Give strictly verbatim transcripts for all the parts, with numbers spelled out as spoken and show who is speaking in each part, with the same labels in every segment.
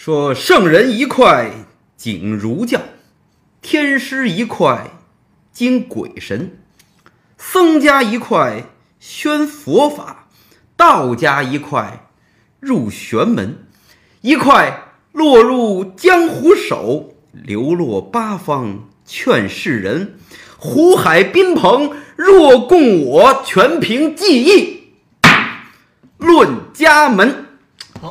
Speaker 1: 说圣人一块敬儒教，天师一块敬鬼神，僧家一块宣佛法，道家一块入玄门，一块落入江湖手，流落八方劝世人。湖海宾朋若供我，全凭技艺论家门。
Speaker 2: 好，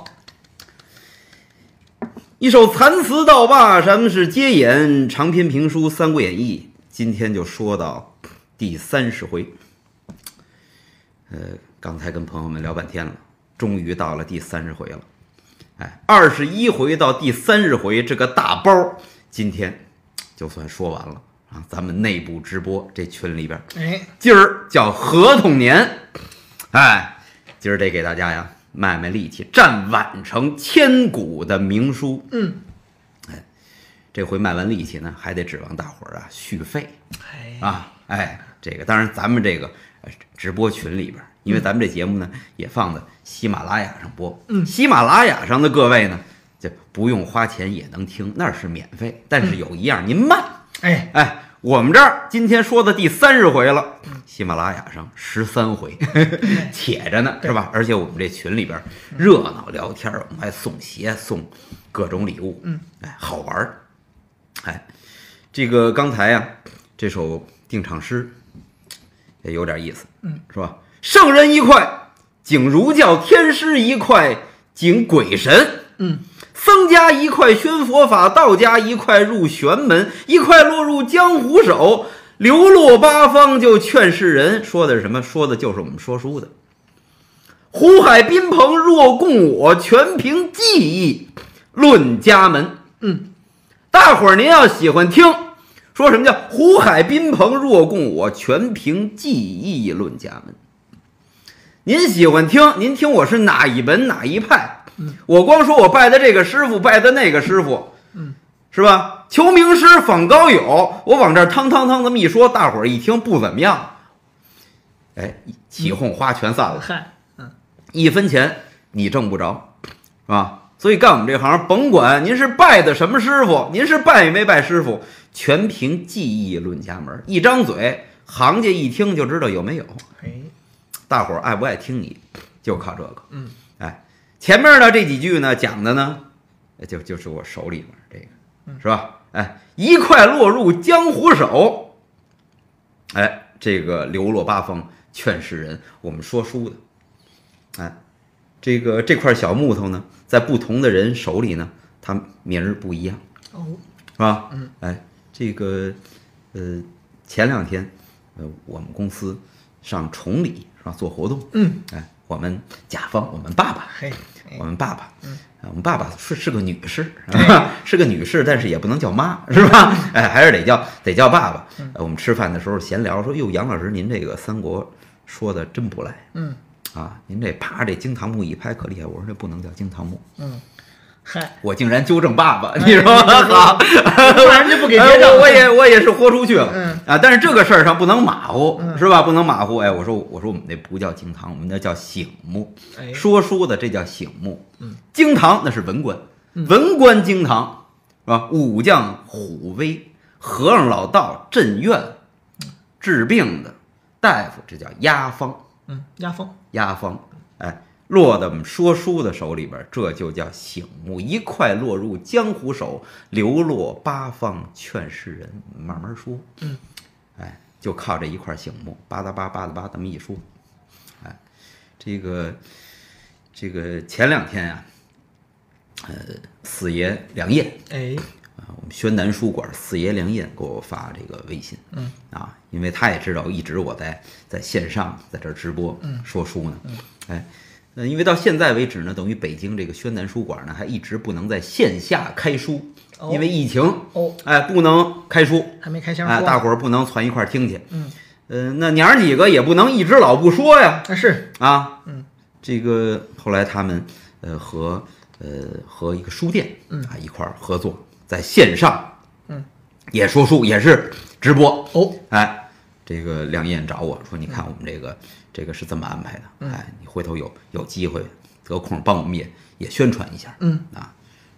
Speaker 1: 一首残词盗罢，咱们是接演长篇评书《三国演义》，今天就说到第三十回。呃，刚才跟朋友们聊半天了，终于到了第三十回了。哎，二十一回到第三十回这个大包，今天就算说完了啊！咱们内部直播这群里边，
Speaker 2: 哎，
Speaker 1: 今儿叫合同年，哎，今儿得给大家呀卖卖力气，占宛城千古的名书。
Speaker 2: 嗯，
Speaker 1: 哎，这回卖完力气呢，还得指望大伙儿啊续费
Speaker 2: 哎
Speaker 1: 啊！哎，这个当然咱们这个直播群里边，因为咱们这节目呢也放在喜马拉雅上播，
Speaker 2: 嗯，
Speaker 1: 喜马拉雅上的各位呢就不用花钱也能听，那是免费，但是有一样您慢，
Speaker 2: 哎
Speaker 1: 哎，我们这儿今天说的第三十回了，喜马拉雅上十三回，且着呢，是吧？而且我们这群里边热闹聊天，我们还送鞋送各种礼物，
Speaker 2: 嗯，
Speaker 1: 哎，好玩儿。哎，这个刚才呀、啊，这首定场诗也有点意思，
Speaker 2: 嗯，
Speaker 1: 是吧？圣人一块敬儒教，天师一块敬鬼神，
Speaker 2: 嗯，
Speaker 1: 僧家一块宣佛法，道家一块入玄门，一块落入江湖手，流落八方就劝世人。说的是什么？说的就是我们说书的。湖海宾朋若供我，全凭技艺论家门。
Speaker 2: 嗯，
Speaker 1: 大伙儿您要喜欢听，说什么叫湖海宾朋若供我，全凭技艺论家门。您喜欢听，您听我是哪一门哪一派？
Speaker 2: 嗯，
Speaker 1: 我光说我拜的这个师傅，拜的那个师傅，
Speaker 2: 嗯，
Speaker 1: 是吧？求名师访高友，我往这儿汤汤汤这么一说，大伙儿一听不怎么样，哎，起哄花全散了，
Speaker 2: 嗨，嗯，
Speaker 1: 一分钱你挣不着，是吧？所以干我们这行，甭管您是拜的什么师傅，您是拜没拜师傅，全凭技艺论家门。一张嘴，行家一听就知道有没有。
Speaker 2: 哎，
Speaker 1: 大伙儿爱不爱听你，就靠这个。
Speaker 2: 嗯，
Speaker 1: 哎，前面呢这几句呢讲的呢，就就是我手里面这个，是吧？哎，一块落入江湖手，哎，这个流落八方劝世人，我们说书的，哎，这个这块小木头呢，在不同的人手里呢，它名儿不一样，
Speaker 2: 哦，
Speaker 1: 是吧？
Speaker 2: 嗯，
Speaker 1: 哎，这个呃，前两天呃，我们公司上崇礼是吧做活动，
Speaker 2: 嗯，
Speaker 1: 哎，我们甲方，我们爸爸，
Speaker 2: 嘿，
Speaker 1: 我们爸爸，
Speaker 2: 嗯，
Speaker 1: 我们爸爸是是个女士，是吧？是个女士，但是也不能叫妈，是吧？哎，还是得叫得叫爸爸。呃我们吃饭的时候闲聊说，哟，杨老师，您这个三国说的真不赖，
Speaker 2: 嗯，
Speaker 1: 啊，您这啪这惊堂木一拍可厉害。我说这不能叫惊堂木，
Speaker 2: 嗯，嗨，
Speaker 1: 我竟然纠正爸爸，你说好，
Speaker 2: 不然就不给结账。
Speaker 1: 我也我也是豁出去了，
Speaker 2: 嗯
Speaker 1: 啊，但是这个事儿上不能马虎，
Speaker 2: 嗯
Speaker 1: 是吧？不能马虎。哎，我说我说我们那不叫惊堂，我们那叫醒目。
Speaker 2: 哎，
Speaker 1: 说书的这叫醒目，
Speaker 2: 嗯，
Speaker 1: 惊堂那是文官，文官惊堂是吧？武将虎威，和尚老道镇院，治病的大夫这叫压方，
Speaker 2: 嗯，压风，
Speaker 1: 压方，哎，落到我们说书的手里边，这就叫醒目，一块落入江湖手，流落八方劝世人。慢慢说，
Speaker 2: 嗯，
Speaker 1: 哎，就靠这一块醒目，吧嗒吧吧嗒吧这么一说，哎，这个这个前两天啊，呃，四爷梁燕
Speaker 2: 哎，
Speaker 1: 啊，我们宣南书馆四爷梁燕给我发这个微信，
Speaker 2: 嗯
Speaker 1: 啊，因为他也知道一直我在在线上在这儿直播，
Speaker 2: 嗯
Speaker 1: 说书呢，
Speaker 2: 嗯
Speaker 1: 哎，呃，因为到现在为止呢，等于北京这个宣南书馆呢还一直不能在线下开书，
Speaker 2: 哦
Speaker 1: 因为疫情，
Speaker 2: 哦，
Speaker 1: 哎，不能开书，
Speaker 2: 还没开箱
Speaker 1: 哎，
Speaker 2: 说，
Speaker 1: 大伙儿不能攒一块儿听去，
Speaker 2: 嗯，
Speaker 1: 呃，那娘儿几个也不能一直老不说呀，
Speaker 2: 啊是，
Speaker 1: 啊，
Speaker 2: 嗯，
Speaker 1: 这个后来他们呃和呃和一个书店，
Speaker 2: 嗯
Speaker 1: 啊一块儿合作，在线上，
Speaker 2: 嗯，
Speaker 1: 也说书，也是直播，
Speaker 2: 哦，
Speaker 1: 哎，这个梁燕找我说，你看我们这个这个是这么安排的，
Speaker 2: 嗯
Speaker 1: 哎，你回头有有机会得空帮我们也也宣传一下，
Speaker 2: 嗯
Speaker 1: 啊，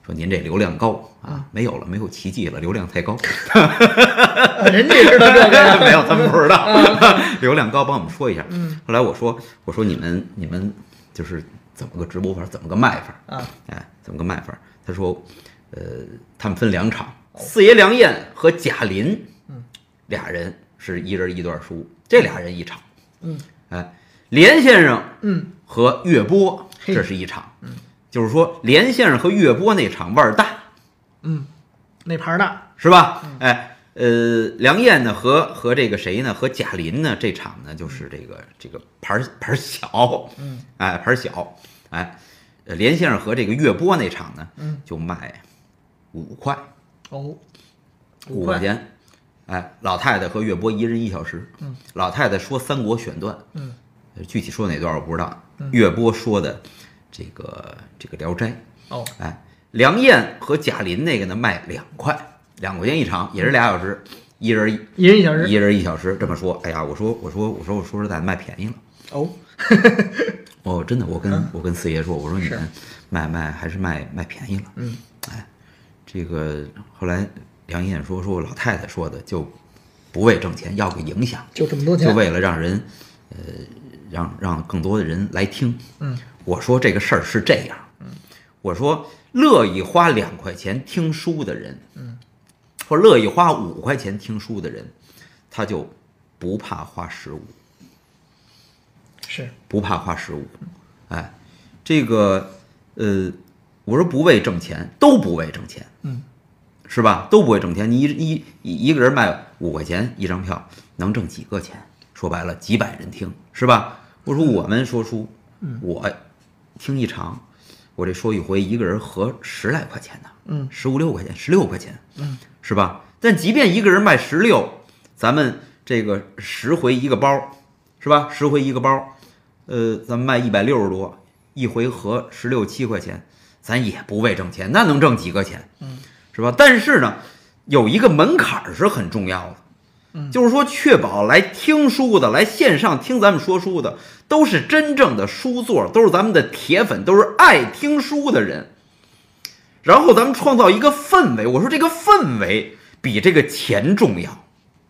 Speaker 1: 说您这流量高啊，没有了，没有奇迹了，流量太高。
Speaker 2: 人家知道这个
Speaker 1: 没有，他们不知道。流量高，帮我们说一下。后来我说，我说你们你们就是怎么个直播法，怎么个卖法啊？哎，怎么个卖法？他说，呃，他们分两场，四爷梁燕和贾林，嗯，俩人是一人一段书，这俩人一场。嗯，哎，连先生，嗯，和岳波这是一场。嗯，就是说连先生和岳波那场腕儿大。
Speaker 2: 嗯，那盘大
Speaker 1: 是吧？哎，呃，梁燕呢和和这个谁呢？和贾林呢？这场呢就是这个这个盘盘小，嗯，哎，盘小，哎，连先生和这个岳波那场呢，嗯，就卖五块，
Speaker 2: 哦，
Speaker 1: 五块钱，哎，老太太和岳波一人一小时，嗯，老太太说三国选段，嗯，具体说哪段我不知道，岳波说的这个这个聊斋，
Speaker 2: 哦，
Speaker 1: 哎。梁燕和贾林那个呢卖两块，两块钱一场，也是俩小时，一人
Speaker 2: 一人一小时，
Speaker 1: 一人一小时。这么说，哎呀，我说我说我说我说实在卖便宜了。
Speaker 2: 哦，
Speaker 1: 哦，真的，我跟、嗯、我跟四爷说，我说你们卖卖还是卖卖便宜了。嗯，哎，这个后来梁燕说说老太太说的，就不为挣钱，要个影响，
Speaker 2: 就这么多钱，
Speaker 1: 就为了让人呃让让更多的人来听。嗯，我说这个事儿是这样。嗯，我说。乐意花两块钱听书的人，嗯，或乐意花五块钱听书的人，他就不怕花十五，
Speaker 2: 是
Speaker 1: 不怕花十五，哎，这个呃，我说不为挣钱，都不为挣钱，嗯，是吧？都不为挣钱。你一一一个人卖五块钱一张票，能挣几个钱？说白了，几百人听，是吧？我说我们说书，我听一场。我这说一回，一个人合十来块钱呢，嗯，十五六块钱，十六块钱，嗯，是吧？但即便一个人卖十六，咱们这个十回一个包，是吧？十回一个包，呃，咱们卖一百六十多，一回合十六七块钱，咱也不为挣钱，那能挣几个钱？嗯，是吧？但是呢，有一个门槛是很重要的。就是说，确保来听书的、来线上听咱们说书的，都是真正的书座，都是咱们的铁粉，都是爱听书的人。然后咱们创造一个氛围，我说这个氛围比这个钱重要。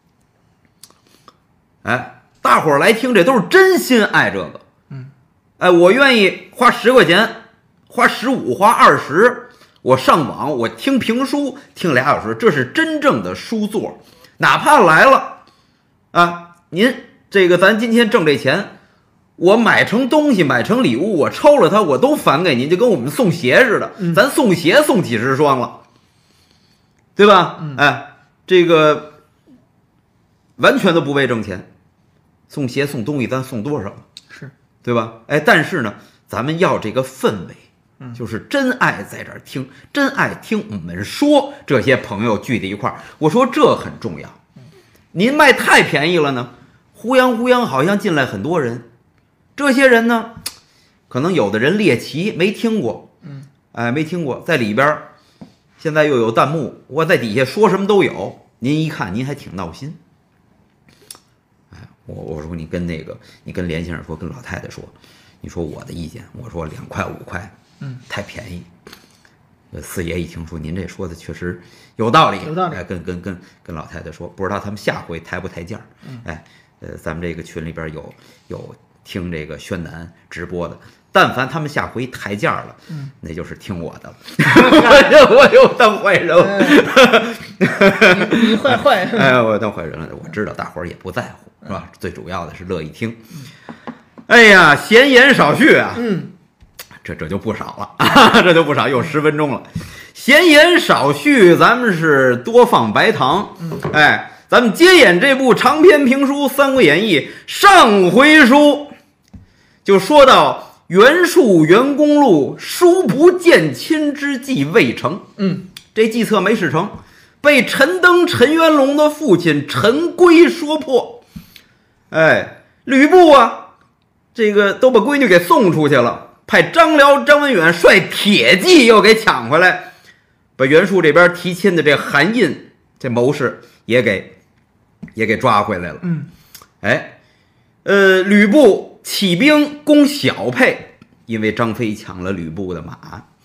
Speaker 1: 哎，大伙儿来听，这都是真心爱这个。嗯，哎，我愿意花十块钱，花十五，花二十，我上网，我听评书，听俩小时，这是真正的书座。哪怕来了，啊，您这个咱今天挣这钱，我买成东西，买成礼物，我抽了它，我都返给您，就跟我们送鞋似的，嗯、咱送鞋送几十双了，对吧？嗯、哎，这个完全都不为挣钱，送鞋送东西，咱送多少？
Speaker 2: 是，
Speaker 1: 对吧？哎，但是呢，咱们要这个氛围。就是真爱在这儿听，真爱听我们说，这些朋友聚在一块儿，我说这很重要。您卖太便宜了呢，呼泱呼泱好像进来很多人，这些人呢，可能有的人猎奇没听过，嗯，哎，没听过，在里边现在又有弹幕，我在底下说什么都有，您一看您还挺闹心。哎，我我说你跟那个，你跟连先生说，跟老太太说，你说我的意见，我说两块五块。嗯，太便宜。呃，四爷一听说您这说的确实有道理，
Speaker 2: 有道理。
Speaker 1: 哎，跟跟跟跟老太太说，不知道他们下回抬不抬价。嗯，哎，呃，咱们这个群里边有有听这个宣南直播的，但凡他们下回抬价了，嗯，那就是听我的了。我我又当坏人了。
Speaker 2: 哎、你, 你坏坏。
Speaker 1: 哎，我当坏人了。我知道大伙儿也不在乎，是吧？最主要的是乐意听。哎呀，闲言少叙啊。嗯。这这就不少了，啊、这就不少，又十分钟了。闲言少叙，咱们是多放白糖。哎，咱们接演这部长篇评书《三国演义》上回书，就说到袁术袁公路书不见亲之计未成。嗯，这计策没使成，被陈登陈元龙的父亲陈规说破。哎，吕布啊，这个都把闺女给送出去了。派张辽、张文远率铁骑又给抢回来，把袁术这边提亲的这韩印这谋士也给也给抓回来了。嗯，哎，呃，吕布起兵攻小沛，因为张飞抢了吕布的马，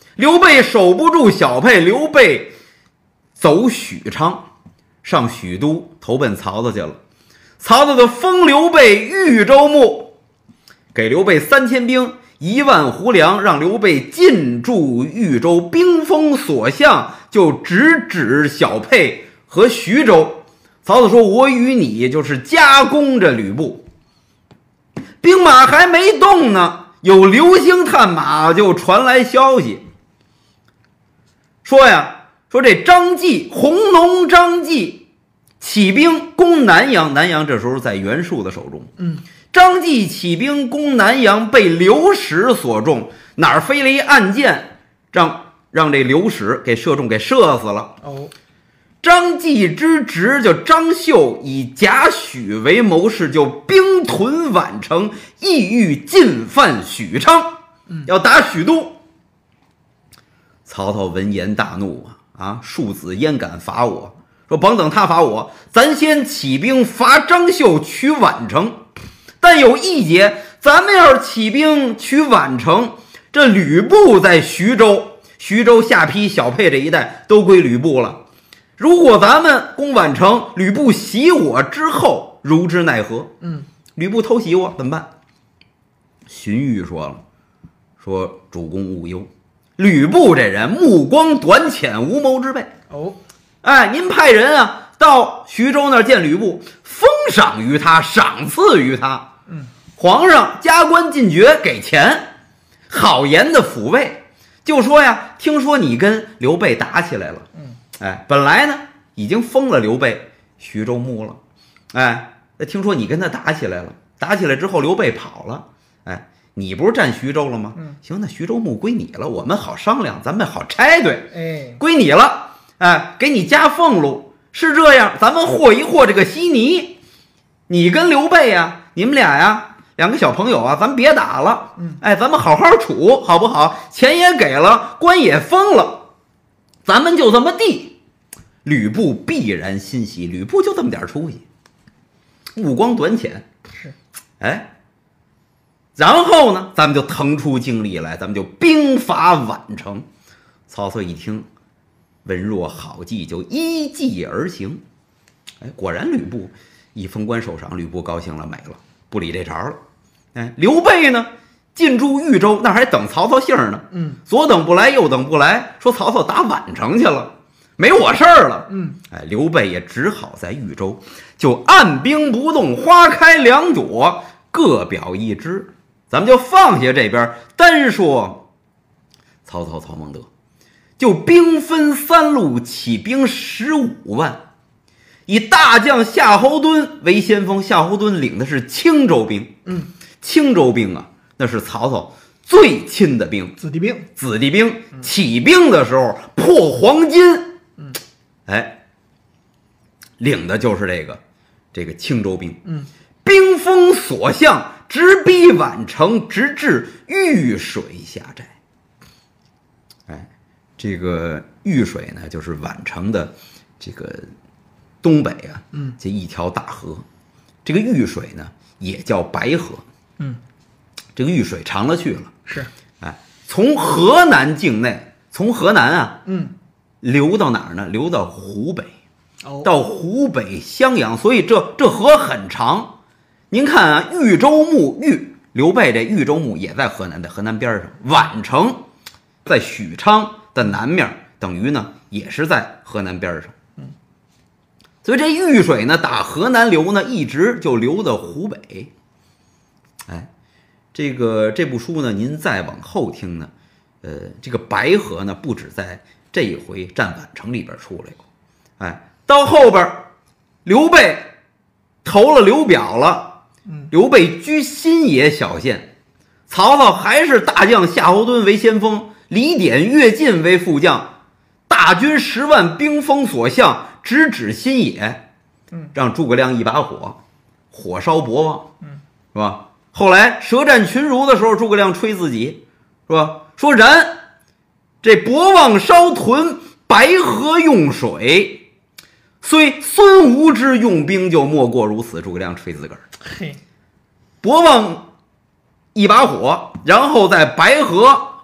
Speaker 1: 刘备守不住小沛，刘备走许昌，上许都投奔曹操去了。曹操就封刘备豫州牧，给刘备三千兵，一万斛粮，让刘备进驻豫州，兵锋所向就直指小沛和徐州。曹操说：“我与你就是夹攻着吕布。”兵马还没动呢，有流星探马就传来消息，说呀，说这张继，弘农张继起兵攻南阳，南阳这时候在袁术的手中。
Speaker 2: 嗯，
Speaker 1: 张继起兵攻南阳，被刘使所中，哪儿飞了一暗箭，让让这刘使给射中，给射死了。
Speaker 2: 哦，
Speaker 1: 张继之侄就张绣以贾诩为谋士，就兵屯宛城，意欲进犯许昌，要打许都。曹操闻言大怒啊！啊，庶子焉敢伐我？说甭等他伐我，咱先起兵伐张绣，取宛城。但有一节，咱们要是起兵取宛城，这吕布在徐州，徐州下邳小沛这一带都归吕布了。如果咱们攻宛城，吕布袭我之后，如之奈何？
Speaker 2: 嗯，
Speaker 1: 吕布偷袭我怎么办？荀彧说了，说主公勿忧，吕布这人目光短浅，无谋之辈。
Speaker 2: 哦，
Speaker 1: 哎，您派人啊到徐州那儿见吕布，封赏于他，赏赐于他。
Speaker 2: 嗯，
Speaker 1: 皇上加官进爵，给钱，好言的抚慰。就说呀，听说你跟刘备打起来了。
Speaker 2: 嗯，
Speaker 1: 哎，本来呢已经封了刘备徐州牧了。哎，听说你跟他打起来了，打起来之后刘备跑了。哎，你不是占徐州了吗？
Speaker 2: 嗯，
Speaker 1: 行，那徐州牧归你了，我们好商量，咱们好拆对。
Speaker 2: 哎，
Speaker 1: 归你了。哎，给你加俸禄，是这样，咱们和一和这个稀泥。你跟刘备呀，你们俩呀，两个小朋友啊，咱别打了。
Speaker 2: 嗯，
Speaker 1: 哎，咱们好好处，好不好？钱也给了，官也封了，咱们就这么地。吕布必然欣喜，吕布就这么点出息，目光短浅。
Speaker 2: 是，
Speaker 1: 哎，然后呢，咱们就腾出精力来，咱们就兵伐宛城。曹操一听，文若好计，就依计而行。哎，果然吕布一封官受赏，吕布高兴了，美了，不理这茬了。哎，刘备呢，进驻豫州，那还等曹操信儿呢。
Speaker 2: 嗯，
Speaker 1: 左等不来，右等不来，说曹操打宛城去了，没我事儿了。
Speaker 2: 嗯，
Speaker 1: 哎，刘备也只好在豫州就按兵不动，花开两朵，各表一枝。咱们就放下这边，单说曹操曹孟德。就兵分三路，起兵十五万，以大将夏侯惇为先锋。夏侯惇领的是青州兵。
Speaker 2: 嗯，
Speaker 1: 青州兵啊，那是曹操最亲的兵，
Speaker 2: 子弟兵，
Speaker 1: 子弟兵。起兵的时候破黄金，
Speaker 2: 嗯，
Speaker 1: 哎，领的就是这个这个青州兵。
Speaker 2: 嗯，
Speaker 1: 兵锋所向，直逼宛城，直至豫水下寨。哎，这个豫水呢，就是宛城的这个东北啊，
Speaker 2: 嗯，
Speaker 1: 这一条大河。这个豫水呢，也叫白河。
Speaker 2: 嗯，
Speaker 1: 这个豫水长了去了。
Speaker 2: 是，
Speaker 1: 哎，从河南境内，从河南啊，
Speaker 2: 嗯，
Speaker 1: 流到哪儿呢？流到湖北，
Speaker 2: 哦，
Speaker 1: 到湖北襄阳。所以这这河很长。您看啊，豫州牧豫刘备这豫州牧也在河南，在河南边上。宛城在许昌的南面，等于呢也是在河南边上。
Speaker 2: 嗯，
Speaker 1: 所以这豫水呢，打河南流呢，一直就流到湖北。哎，这个这部书呢，您再往后听呢，呃，这个白河呢，不止在这一回战宛城里边出来过。哎，到后边刘备投了刘表了。刘备居新野小县，曹操还是大将夏侯惇为先锋，李典、乐进为副将，大军十万，兵锋所向，直指新野。让诸葛亮一把火，火烧博望，是吧？后来舌战群儒的时候，诸葛亮吹自己，是吧？说然这博望烧屯，白河用水，虽孙吴之用兵，就莫过如此。诸葛亮吹自个儿。
Speaker 2: 嘿，
Speaker 1: 博望一把火，然后在白河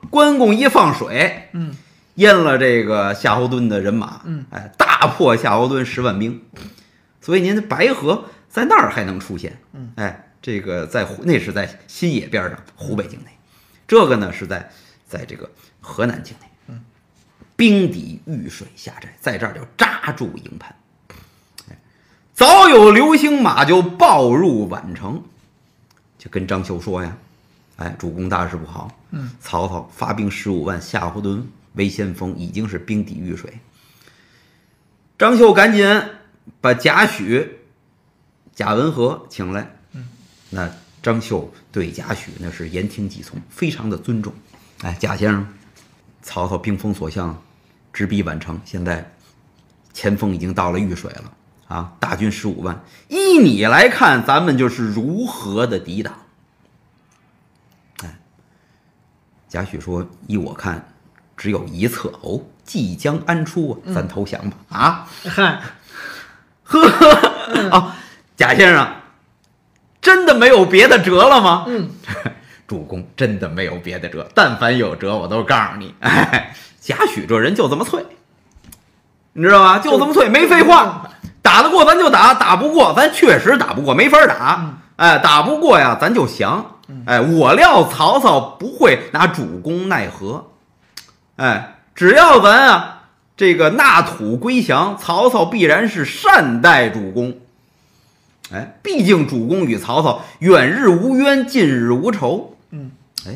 Speaker 1: 关公一放水，
Speaker 2: 嗯，
Speaker 1: 淹了这个夏侯惇的人马，
Speaker 2: 嗯，
Speaker 1: 哎，大破夏侯惇十万兵。所以您的白河在那儿还能出现，
Speaker 2: 嗯，
Speaker 1: 哎，这个在那是在新野边上，湖北境内，这个呢是在在这个河南境内，
Speaker 2: 嗯，
Speaker 1: 兵抵豫水下寨，在这儿就扎住营盘。哎，早有流星马就报入宛城，就跟张绣说呀，哎，主公大事不好，
Speaker 2: 嗯，
Speaker 1: 曹操发兵十五万，夏侯惇为先锋，已经是兵抵豫水。张绣赶紧把贾诩、贾文和请来，
Speaker 2: 嗯，
Speaker 1: 那张绣对贾诩那是言听计从，非常的尊重。哎，贾先生，曹操兵锋所向，直逼宛城，现在前锋已经到了豫水了啊，大军十五万，依你来看，咱们就是如何的抵挡？哎，贾诩说，依我看，只有一策哦，即将安出啊，咱投降吧！啊，
Speaker 2: 嗨，
Speaker 1: 呵呵啊，贾先生，真的没有别的辙了吗？
Speaker 2: 嗯，
Speaker 1: 主公真的没有别的辙，但凡有辙，我都告诉你。哎，贾诩这人就这么脆，你知道吧？就这么脆，没废话。打得过咱就打，打不过咱确实打不过，没法打。哎，打不过呀，咱就降。哎，我料曹操不会拿主公奈何。哎，只要咱啊这个纳土归降，曹操必然是善待主公。哎，毕竟主公与曹操远日无冤，近日无仇。
Speaker 2: 嗯，
Speaker 1: 哎，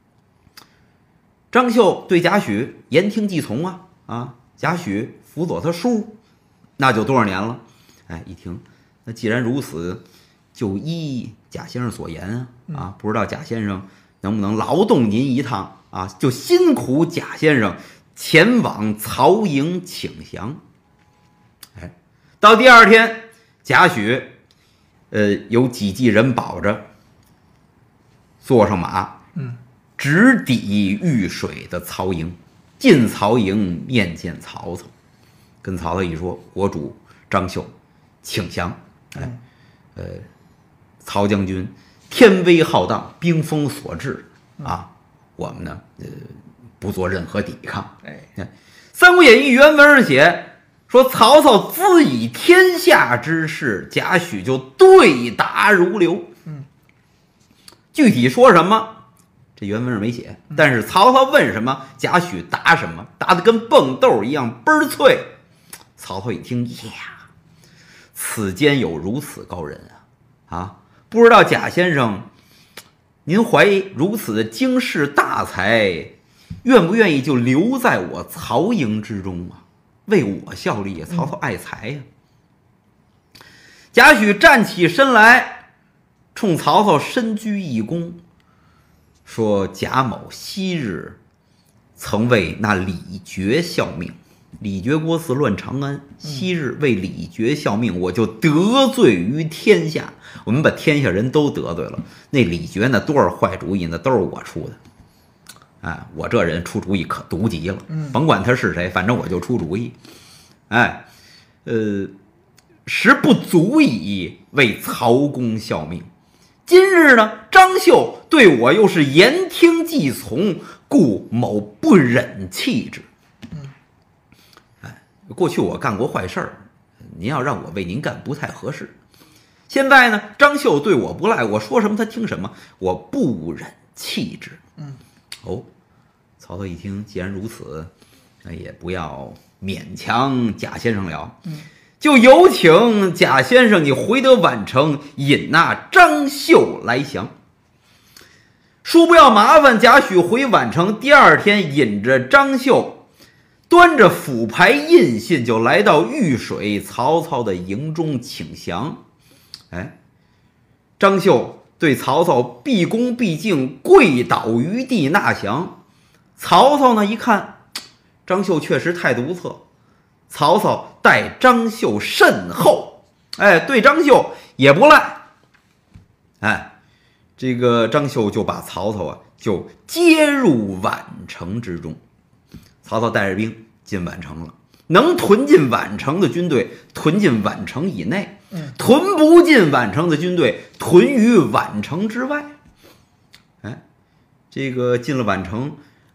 Speaker 1: 张绣对贾诩言听计从啊啊，贾诩辅佐他叔，那就多少年了？哎，一听，那既然如此，就依贾先生所言啊啊，不知道贾先生能不能劳动您一趟啊？就辛苦贾先生前往曹营请降。哎，到第二天，贾诩呃有几骑人保着，坐上马，
Speaker 2: 嗯，
Speaker 1: 直抵豫水的曹营，进曹营面见曹操，跟曹操一说，国主张绣请降。哎，呃，曹将军天威浩荡，兵锋所至啊，我们呢，呃，不做任何抵抗。
Speaker 2: 哎，
Speaker 1: 《三国演义》原文上写说，曹操资以天下之势，贾诩就对答如流。
Speaker 2: 嗯，
Speaker 1: 具体说什么，这原文上没写，但是曹操问什么，贾诩答什么，答得跟蹦豆一样倍儿脆。曹操一听，呀，此间有如此高人啊！啊，不知道贾先生，您怀如此的经世大才，愿不愿意就留在我曹营之中啊？为我效力啊！曹操爱才呀、啊。贾诩站起身来，冲曹操深鞠一躬，说：“贾某昔日曾为那李傕效命，李傕国寺乱长安，昔日为李傕效命，我就得罪于天下。我们把天下人都得罪了。那李傕那多少坏主意，那都是我出的。哎，我这人出主意可毒极了，甭管他是谁，反正我就出主意。哎，呃，实不足以为曹公效命。今日呢，张绣对我又是言听计从，故某不忍弃之。哎，过去我干过坏事儿，您要让我为您干不太合适。现在呢，张绣对我不赖，我说什么他听什么，我不忍弃之。
Speaker 2: 嗯，
Speaker 1: 哦，曹操一听，既然如此，那也不要勉强贾先生了。
Speaker 2: 嗯，
Speaker 1: 就有请贾先生你回得宛城，引那张绣来降。恕不要麻烦，贾诩回宛城，第二天引着张绣，端着府牌印信，就来到豫水曹操的营中请降。哎，张绣对曹操毕恭毕敬，跪倒于地纳降。曹操呢一看，张绣确实态度不错，曹操待张绣甚厚，哎，对张绣也不赖。哎，这个张绣就把曹操啊就接入宛城之中。曹操带着兵进宛城了，能屯进宛城的军队屯进宛城以内，屯不进宛城的军队屯于宛城之外。哎，这个进了宛城，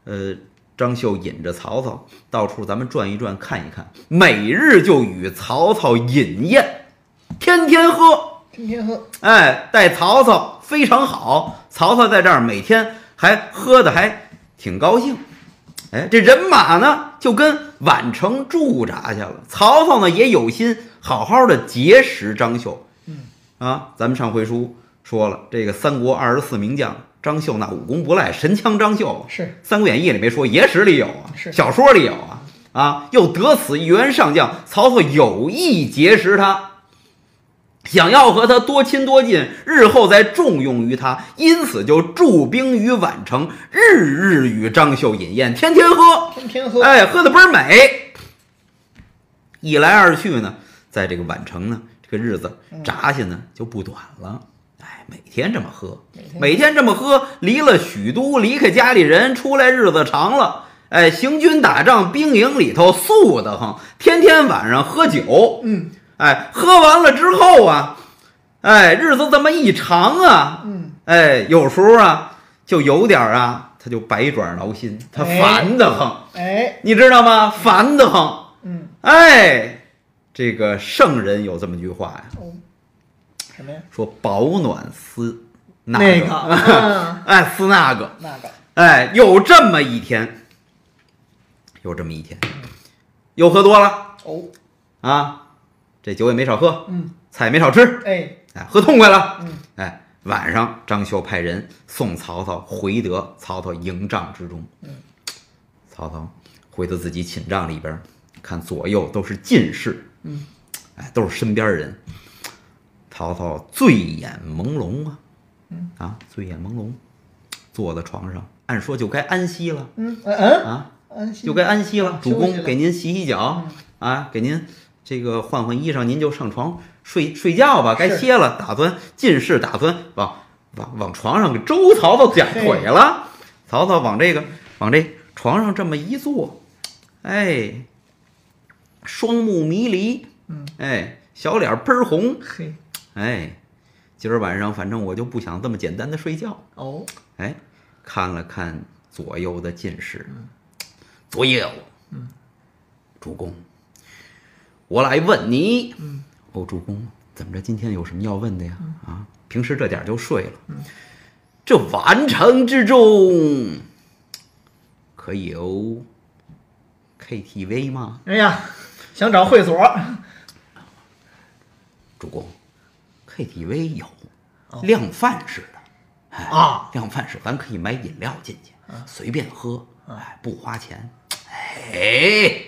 Speaker 1: 呃，张绣引着曹操到处咱们转一转看一看，每日就与曹操饮宴，天天喝，
Speaker 2: 天天喝，
Speaker 1: 哎，待曹操非常好，曹操在这儿每天还喝的还挺高兴。哎，这人马呢就跟宛城驻扎去了。曹操呢也有心好好的结识张绣。
Speaker 2: 嗯
Speaker 1: 啊，咱们上回书说了，这个三国二十四名将，张绣那武功不赖，神枪张绣
Speaker 2: 是
Speaker 1: 《三国演义》里没说，野史里有啊，
Speaker 2: 是
Speaker 1: 小说里有啊。啊，又得此一员上将，曹操有意结识他，想要和他多亲多近，日后再重用于他，因此就驻兵于宛城，日日与张绣饮宴，天天喝，
Speaker 2: 天天喝，
Speaker 1: 哎，喝的倍儿美。一来二去呢，在这个宛城呢，这个日子扎下呢就不短了。哎，每天这么喝，每天这么喝，离了许都，离开家里人，出来日子长了。哎，行军打仗，兵营里头素得慌，天天晚上喝酒。
Speaker 2: 嗯，
Speaker 1: 哎，喝完了之后啊，哎，日子这么一长啊，
Speaker 2: 嗯，
Speaker 1: 哎，有时候啊，就有点啊，他就百爪挠心，他烦得慌。
Speaker 2: 哎，
Speaker 1: 你知道吗？烦得慌。
Speaker 2: 嗯，
Speaker 1: 哎，这个圣人有这么句话呀，
Speaker 2: 哦，什么呀？
Speaker 1: 说保暖思那
Speaker 2: 那个，啊、
Speaker 1: 哎，思那个，
Speaker 2: 那个，
Speaker 1: 哎，有这么一天，有这么一天，又喝多了
Speaker 2: 哦，
Speaker 1: 啊，这酒也没少喝，
Speaker 2: 嗯，
Speaker 1: 菜也没少吃，
Speaker 2: 哎，
Speaker 1: 哎，喝痛快了，
Speaker 2: 嗯，
Speaker 1: 哎，晚上张绣派人送曹操回得曹操营帐之中，
Speaker 2: 嗯，
Speaker 1: 曹操回到自己寝帐里边，看左右都是进士，
Speaker 2: 嗯，
Speaker 1: 哎，都是身边人。曹操醉眼朦胧啊，
Speaker 2: 嗯
Speaker 1: 啊，醉眼朦胧，坐在床上，按说就该安息了，
Speaker 2: 嗯嗯嗯，
Speaker 1: 啊，
Speaker 2: 安息
Speaker 1: 就该安息了。主
Speaker 2: 休息了
Speaker 1: 公给您洗洗脚，
Speaker 2: 嗯
Speaker 1: 啊，给您这个换换衣裳，您就上床睡睡觉吧，该
Speaker 2: 是
Speaker 1: 歇了。打算进士，打算往往往床上给周曹操讲腿了。曹操往这个往这床上这么一坐，哎，双目迷离，
Speaker 2: 嗯，
Speaker 1: 哎，小脸倍儿红，
Speaker 2: 嘿，
Speaker 1: 哎，今儿晚上反正我就不想这么简单的睡觉。
Speaker 2: 哦，
Speaker 1: 哎，看了看左右的进士，左右，
Speaker 2: 嗯，
Speaker 1: 主公，我来问你，
Speaker 2: 嗯，
Speaker 1: 哦，主公，怎么着？今天有什么要问的呀？啊，平时这点就睡了，
Speaker 2: 嗯，
Speaker 1: 这宛城之中可有 K T V 吗？
Speaker 2: 哎呀，想找会所，
Speaker 1: 主公 ，K T V 有，量贩式的。哎
Speaker 2: 啊，
Speaker 1: 量贩式，咱可以买饮料进去，随便喝，哎，不花钱。哎，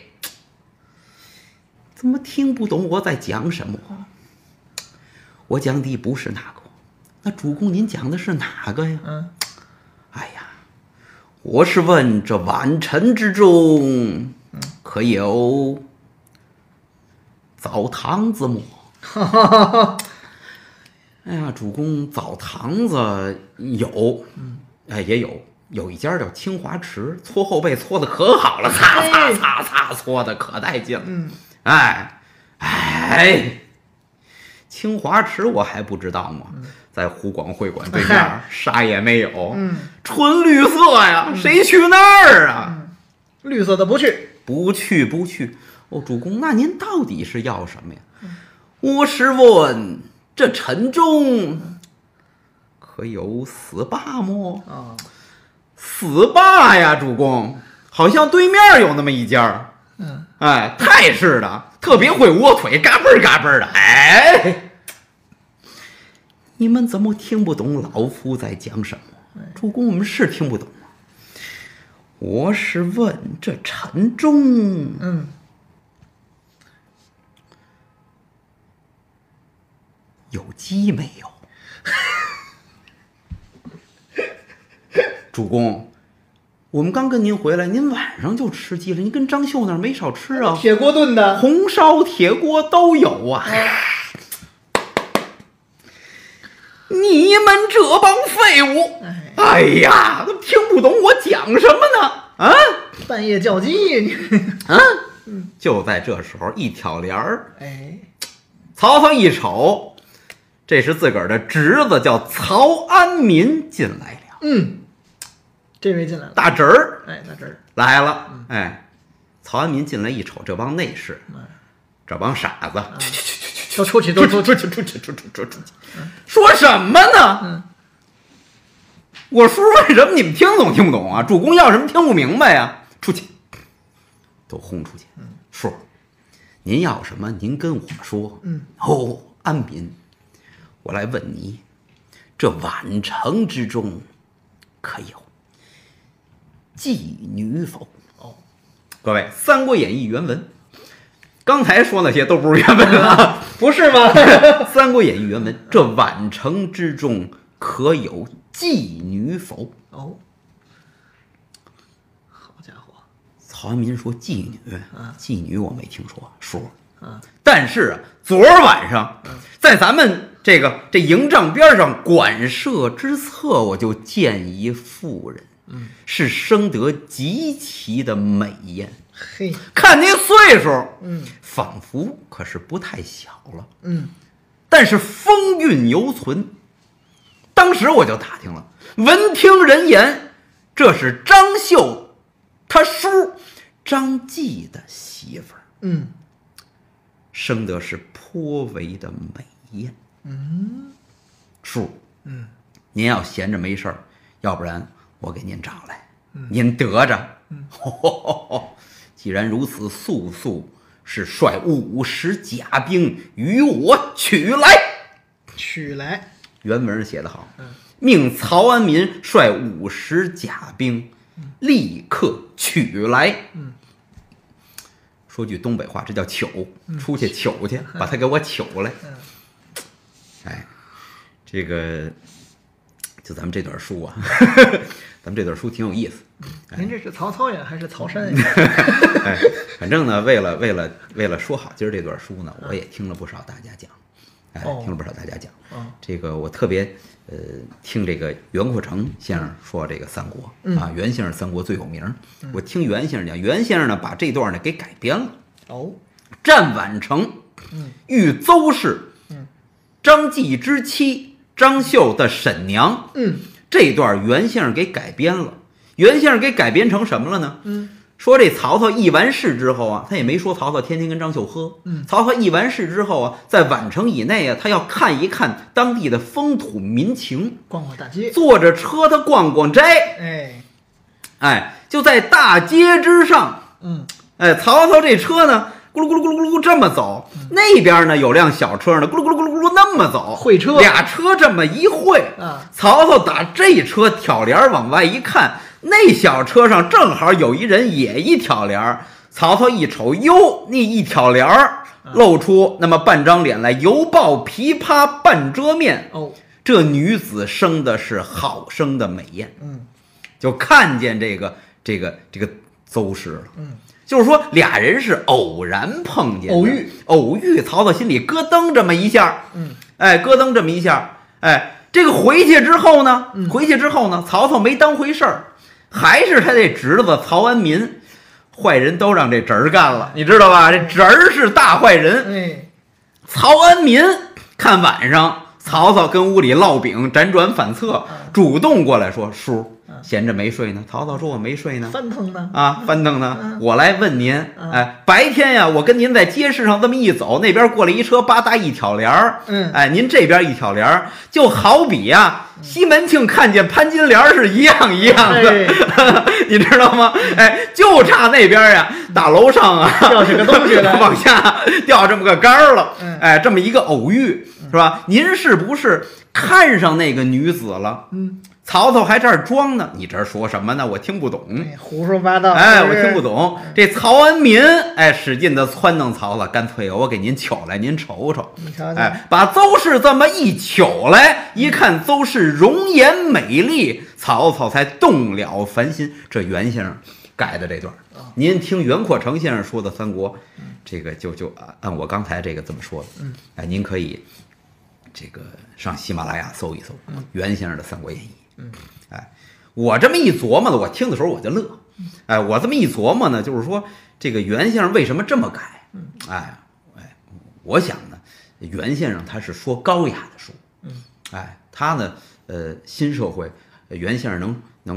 Speaker 1: 怎么听不懂我在讲什么？我讲的不是那个，那主公您讲的是哪个呀？
Speaker 2: 嗯，
Speaker 1: 哎呀，我是问这宛城之中可有澡堂子么？
Speaker 2: 哈哈哈哈，
Speaker 1: 哎呀，主公，澡堂子有，哎，也有，有一家叫清华池，搓后背搓的可好了，擦擦擦擦，搓的可带劲了。
Speaker 2: 嗯，
Speaker 1: 哎，哎，清华池我还不知道吗？在湖广会馆对面，啥也没有，
Speaker 2: 嗯，
Speaker 1: 纯绿色呀，谁去那儿啊？
Speaker 2: 绿色的不去，
Speaker 1: 不去不去。哦，主公，那您到底是要什么呀？我是问。这城中可有死霸么？
Speaker 2: 啊，
Speaker 1: 死霸呀，主公，好像对面有那么一家。
Speaker 2: 嗯，
Speaker 1: 哎，泰式的，特别会窝腿，嘎嘣嘎嘣的。哎，你们怎么听不懂老夫在讲什么？主公，我们是听不懂吗？我是问这城中，
Speaker 2: 嗯，
Speaker 1: 有鸡没有？主公，我们刚跟您回来，您晚上就吃鸡了，您跟张绣那儿没少吃啊。
Speaker 2: 铁锅炖的，
Speaker 1: 红烧铁锅都有啊。你们这帮废物！哎呀，都听不懂我讲什么呢？啊，
Speaker 2: 半夜叫鸡，你
Speaker 1: 啊！就在这时候，一挑帘儿，
Speaker 2: 哎，
Speaker 1: 曹操一瞅，这是自个儿的侄子，叫曹安民进来了。
Speaker 2: 嗯， 这位进来了，
Speaker 1: 大侄儿，
Speaker 2: 哎，大侄儿
Speaker 1: 来了，哎，曹安民进来一瞅，这帮内侍，这帮傻子，去去去去去，
Speaker 2: 都出去，
Speaker 1: 出
Speaker 2: 都
Speaker 1: 去出去出去出去出去，说什么呢？
Speaker 2: 嗯，
Speaker 1: 我叔问什么你们听懂听不懂啊？主公要什么听不明白呀？出去，都轰出去。叔，您要什么？您跟我说。
Speaker 2: 嗯，
Speaker 1: 哦，安民，我来问你，这宛城之中可有妓女否？
Speaker 2: 哦，
Speaker 1: 各位，《三国演义》原文，刚才说那些都不是原文啊，
Speaker 2: 不是吗？
Speaker 1: 《三国演义》原文，这宛城之中可有妓女否？
Speaker 2: 哦，好家伙，
Speaker 1: 曹安民说妓女，妓女我没听说，叔。
Speaker 2: 啊，
Speaker 1: 但是啊，昨儿晚上在咱们这个这营帐边上馆舍之侧，我就见一妇人，
Speaker 2: 嗯，
Speaker 1: 是生得极其的美艳，
Speaker 2: 嘿，
Speaker 1: 看那岁数，
Speaker 2: 嗯
Speaker 1: 仿佛可是不太小了，
Speaker 2: 嗯，
Speaker 1: 但是风韵犹存。当时我就打听了，闻听人言，这是张绣他叔张继的媳妇儿，
Speaker 2: 嗯
Speaker 1: 生的是颇为的美艳。
Speaker 2: 嗯
Speaker 1: 叔，
Speaker 2: 嗯，
Speaker 1: 您要闲着没事儿，要不然我给您找来，您得着。
Speaker 2: 嗯
Speaker 1: 吼吼吼吼，既然如此，速速是率五十甲兵与我取来。
Speaker 2: 取来，
Speaker 1: 原文写得好，
Speaker 2: 嗯
Speaker 1: 命曹安民率五十甲兵，立刻取来。
Speaker 2: 嗯，
Speaker 1: 说句东北话，这叫糗，出去糗去，把他给我糗来。
Speaker 2: 嗯
Speaker 1: 哎，这个就咱们这段书啊，咱们这段书挺有意思。
Speaker 2: 您这是曹操呀，还是曹山呀？
Speaker 1: 哎，反正呢，为了为了为了说好今儿这段书呢，我也听了不少大家讲，哎，
Speaker 2: 哦
Speaker 1: 听了不少大家讲。
Speaker 2: 哦
Speaker 1: 这个我特别呃听这个袁阔成先生说这个三国、
Speaker 2: 嗯
Speaker 1: 啊，袁先生三国最有名。我听袁先生讲，袁先生呢把这段呢给改编了。
Speaker 2: 哦，
Speaker 1: 战宛城，
Speaker 2: 嗯
Speaker 1: 遇邹氏，
Speaker 2: 嗯
Speaker 1: 张继之妻张绣的婶娘，
Speaker 2: 嗯
Speaker 1: 这段袁先生给改编了。袁先生给改编成什么了呢？
Speaker 2: 嗯
Speaker 1: 说这曹操议完事之后啊，他也没说曹操天天跟张绣喝。
Speaker 2: 嗯
Speaker 1: 曹操议完事之后啊，在宛城以内啊，他要看一看当地的风土民情，
Speaker 2: 逛逛大街，
Speaker 1: 坐着车他逛逛斋。
Speaker 2: 哎，
Speaker 1: 哎，就在大街之上，
Speaker 2: 嗯
Speaker 1: 哎，曹操这车呢，咕噜咕噜咕噜咕噜这么走，那边呢有辆小车呢，咕噜咕噜咕噜咕噜那么走，
Speaker 2: 会车
Speaker 1: 俩车这么一会
Speaker 2: 啊，
Speaker 1: 曹操打这车挑帘往外一看，那小车上正好有一人也一挑帘，曹操一瞅，哟，那一挑帘露出那么半张脸来，犹抱琵琶半遮面。
Speaker 2: 哦，
Speaker 1: 这女子生的是好生的美艳，
Speaker 2: 嗯
Speaker 1: 就看见这个这个这个邹氏了。
Speaker 2: 嗯，
Speaker 1: 就是说俩人是偶然碰见的，
Speaker 2: 偶遇，
Speaker 1: 偶遇。曹操心里咯噔这么一下，
Speaker 2: 嗯，
Speaker 1: 哎，咯噔这么一下，哎，这个回去之后呢，
Speaker 2: 嗯
Speaker 1: 回去之后呢，曹操没当回事儿，还是他这侄子曹安民，坏人都让这侄儿干了，你知道吧？这侄儿是大坏人。
Speaker 2: 哎，
Speaker 1: 曹安民看晚上曹操跟屋里烙饼，辗转反侧，主动过来说：“叔，闲着没睡呢。”曹操说：“我没睡呢。”
Speaker 2: 翻腾呢？
Speaker 1: 啊，翻腾呢
Speaker 2: 嗯！
Speaker 1: 我来问您，
Speaker 2: 嗯
Speaker 1: 哎，白天呀，我跟您在街市上这么一走，那边过来一车，吧嗒一挑帘儿，
Speaker 2: 嗯
Speaker 1: 哎，您这边一挑帘儿，就好比呀，西门庆看见潘金莲是一样一样的，你知道吗？哎，就差那边呀，大楼上啊
Speaker 2: 掉下个东西来
Speaker 1: 往下掉这么个杆儿了，
Speaker 2: 嗯
Speaker 1: 哎，这么一个偶遇，是吧？您是不是看上那个女子了？
Speaker 2: 嗯，
Speaker 1: 曹操还这儿装呢，你这儿说什么呢？我听不懂。
Speaker 2: 哎，胡说八道，
Speaker 1: 哎，我
Speaker 2: 是不是
Speaker 1: 听不懂。这曹安民，哎，使劲的撺弄曹操，干脆我给您取来，您瞅瞅。
Speaker 2: 你瞧瞧，
Speaker 1: 哎，把邹氏这么一取来，一看邹氏容颜美丽，曹操才动了凡心。这袁先生改的这段，您听袁阔成先生说的三国，这个就就按按我刚才这个这么说的。
Speaker 2: 嗯，
Speaker 1: 哎，您可以这个上喜马拉雅搜一搜袁先生的《三国演义》。
Speaker 2: 嗯，
Speaker 1: 哎，我这么一琢磨呢，我听的时候我就乐。哎，我这么一琢磨呢，就是说这个袁先生为什么这么改？哎哎，我想呢，袁先生他是说高雅的书。
Speaker 2: 嗯，
Speaker 1: 哎，他呢，呃，新社会，呃袁先生能能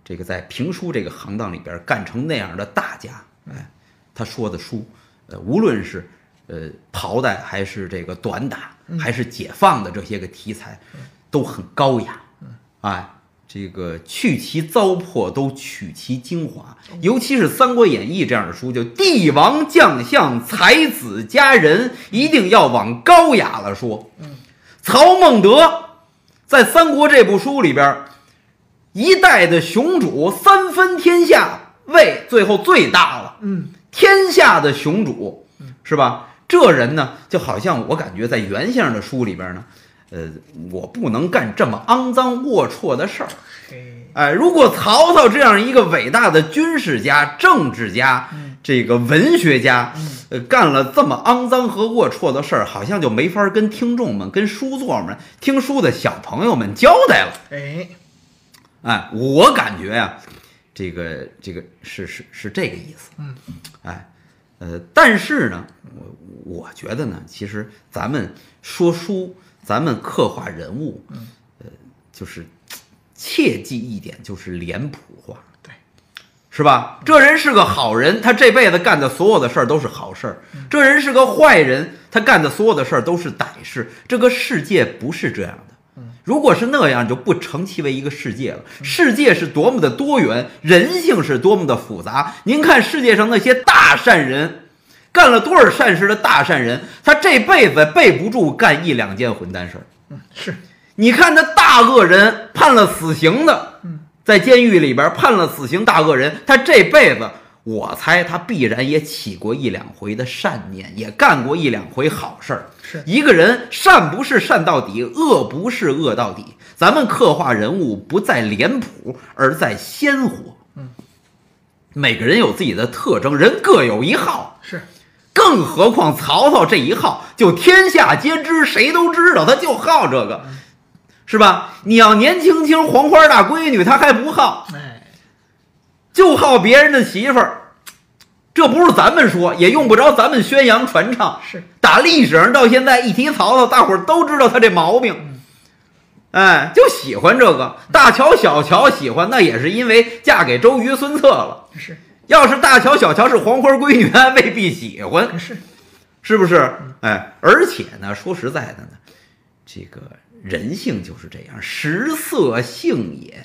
Speaker 1: 这个在评书这个行当里边干成那样的大家，哎，他说的书，呃，无论是呃袍带还是这个短打，还是解放的这些个题材，都很高雅，哎。这个去其糟粕，都取其精华。尤其是《三国演义》这样的书，就帝王将相、才子佳人，一定要往高雅了说。曹孟德在《三国》这部书里边，一代的雄主，三分天下，魏最后最大了。嗯，天下的雄主，是吧？这人呢，就好像我感觉在袁先生的书里边呢。呃，我不能干这么肮脏龌龊的事儿。哎，如果曹操这样一个伟大的军事家、政治家、这个文学家，呃，干了这么肮脏和龌龊的事儿，好像就没法跟听众们、跟书座们、听书的小朋友们交代了。
Speaker 2: 哎，
Speaker 1: 哎，我感觉呀、啊，这个这个是是是这个意思。嗯，哎，呃，但是呢，我我觉得呢，其实咱们说书。咱们刻画人物，呃，就是切记一点，就是脸谱化，
Speaker 2: 对，
Speaker 1: 是吧？这人是个好人，他这辈子干的所有的事儿都是好事儿；这人是个坏人，他干的所有的事儿都是歹事。这个世界不是这样的，如果是那样，就不成其为一个世界了。世界是多么的多元，人性是多么的复杂。您看世界上那些大善人。干了多少善事的大善人，他这辈子背不住干一两件混蛋事儿。
Speaker 2: 嗯，是。
Speaker 1: 你看那大恶人判了死刑的，在监狱里边判了死刑大恶人，他这辈子我猜他必然也起过一两回的善念，也干过一两回好事儿。
Speaker 2: 是
Speaker 1: 一个人善不是善到底，恶不是恶到底。咱们刻画人物不在脸谱，而在鲜活。嗯，每个人有自己的特征，人各有一好。
Speaker 2: 是。
Speaker 1: 更何况曹操这一号就天下皆知，谁都知道，他就好这个，是吧？你要年轻轻黄花大闺女，他还不好，就好别人的媳妇儿。这不是咱们说，也用不着咱们宣扬传唱。
Speaker 2: 是
Speaker 1: 打历史上到现在，一提曹操，大伙儿都知道他这毛病。哎，就喜欢这个。大乔小乔喜欢，那也是因为嫁给周瑜孙策了。
Speaker 2: 是。要
Speaker 1: 是大乔小乔是黄花闺女，还未必喜欢，
Speaker 2: 是，
Speaker 1: 是不是？哎，而且呢，说实在的呢，这个人性就是这样，食色性也。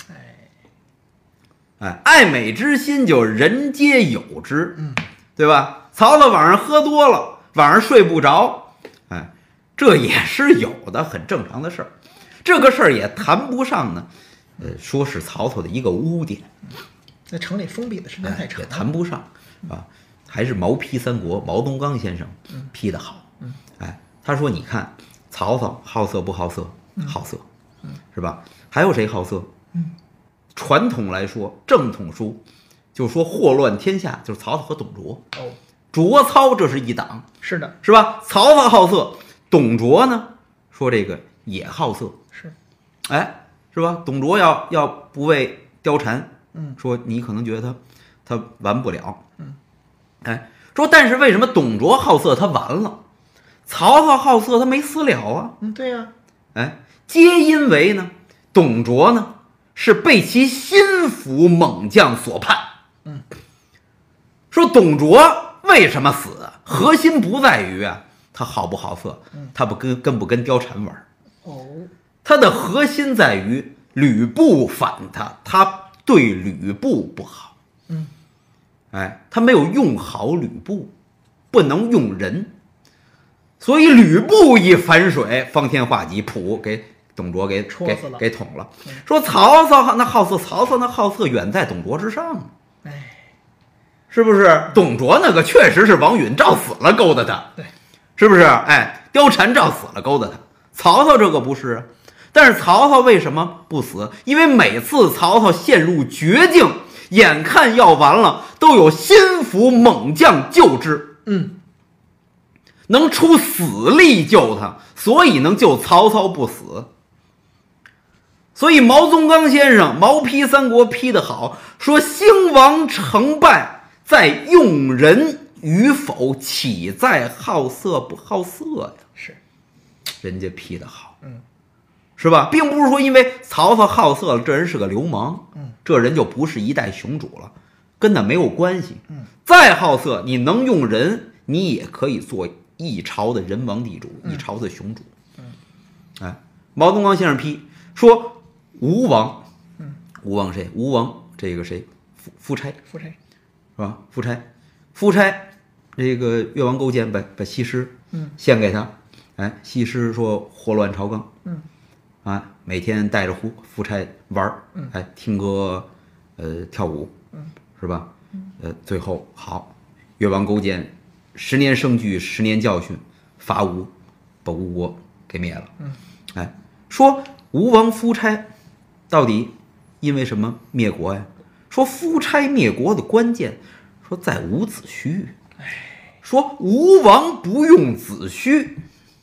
Speaker 1: 哎，爱美之心就人皆有之，嗯，对吧？曹操晚上喝多了，晚上睡不着，哎，这也是有的，很正常的事儿。这个事儿也谈不上呢，呃，说是曹操的一个污点。
Speaker 2: 在城里封闭的时间太长，
Speaker 1: 也谈不上啊，还是毛批三国，毛东刚先生批的好。哎，他说：“你看，曹操好色不好色？好色，是吧？还有谁好色？传统来说，正统书就说祸乱天下，就是曹操和董卓。哦，卓操这是一党，
Speaker 2: 是的，
Speaker 1: 是吧？曹操好色，董卓呢说这个也好色，
Speaker 2: 是，
Speaker 1: 哎，是吧？董卓要要不为貂蝉。”嗯，说你可能觉得他他完不了，嗯，哎，说但是为什么董卓好色他完了，曹操好色他没死了啊？
Speaker 2: 嗯，对呀、
Speaker 1: 啊，哎，皆因为呢，董卓呢是被其心腹猛将所叛。嗯，说董卓为什么死？核心不在于啊他好不好色，他不跟跟不跟貂蝉玩。哦，他的核心在于吕布反他，他。对吕布不好，嗯，哎，他没有用好吕布，不能用人，所以吕布一反水，方天画戟，噗，给董卓给给给捅了。说曹操那好色，曹操那好色远在董卓之上，哎，是不是？董卓那个确实是王允照死了勾搭他，
Speaker 2: 对，
Speaker 1: 是不是？哎，貂蝉照死了勾搭他，曹操这个不是。但是曹操为什么不死？因为每次曹操陷入绝境，眼看要完了，都有心腹猛将救之，嗯，能出死力救他，所以能救曹操不死。所以毛宗刚先生毛批三国批得好，说兴亡成败在用人与否，岂在好色不好色呀？
Speaker 2: 是，
Speaker 1: 人家批得好，嗯。 是吧？并不是说因为曹操好色了，这人是个流氓，
Speaker 2: 嗯，
Speaker 1: 这人就不是一代雄主了，跟他没有关系。
Speaker 2: 嗯，
Speaker 1: 再好色，你能用人，你也可以做一朝的人王地主，一朝的雄主。
Speaker 2: 嗯，
Speaker 1: 哎，毛东刚先生批说，吴王，
Speaker 2: 嗯，
Speaker 1: 吴王谁？吴王这个谁？夫夫差，
Speaker 2: 夫差，
Speaker 1: 是吧？夫差，夫差，这个越王勾践把把西施，
Speaker 2: 嗯，
Speaker 1: 献给他，哎，西施说祸乱朝纲，
Speaker 2: 嗯，
Speaker 1: 啊，每天带着夫夫差玩儿，
Speaker 2: 嗯，
Speaker 1: 哎，听歌，呃，跳舞，
Speaker 2: 嗯，
Speaker 1: 是吧？呃，最后好，越王勾践十年生聚，十年教训，伐吴，把吴国给灭了。
Speaker 2: 嗯，
Speaker 1: 哎，说吴王夫差到底因为什么灭国呀？说夫差灭国的关键，说在伍子胥。说吴王不用子胥，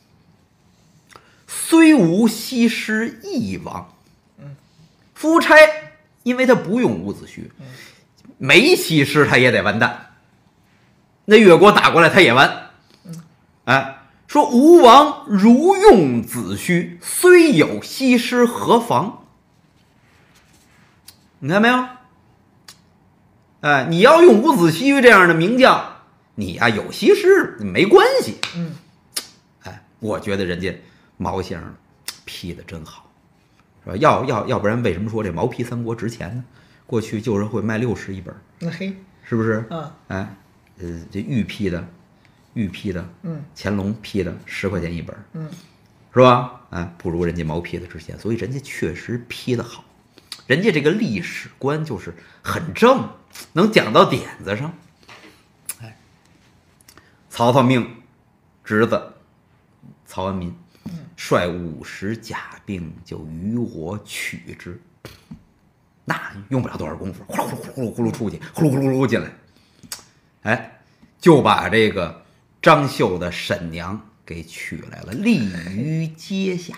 Speaker 1: 虽无西施亦亡。夫差因为他不用伍子胥，没西施他也得完蛋。那越国打过来他也完。哎，说吴王如用子胥，虽有西施何妨？你看没有？哎，你要用伍子胥这样的名将，你呀、啊、有西施没关系。
Speaker 2: 嗯，
Speaker 1: 哎，我觉得人家毛先生批的真好，是吧？要要要不然为什么说这毛批三国值钱呢？过去旧社会卖六十一本，
Speaker 2: 那嘿，
Speaker 1: 是不是？
Speaker 2: 啊，
Speaker 1: 哎，呃，这玉批的，玉批的，
Speaker 2: 嗯，
Speaker 1: 乾隆批的十块钱一本，
Speaker 2: 嗯，
Speaker 1: 是吧？哎，不如人家毛批的值钱，所以人家确实批的好，人家这个历史观就是很正，能讲到点子上。哎，曹操命侄子曹安民率五十甲兵就与我取之，那用不了多少功夫，呼噜呼噜呼噜呼噜出去，呼噜呼噜呼噜进来，哎，就把这个张绣的婶娘给娶来了，立于阶下。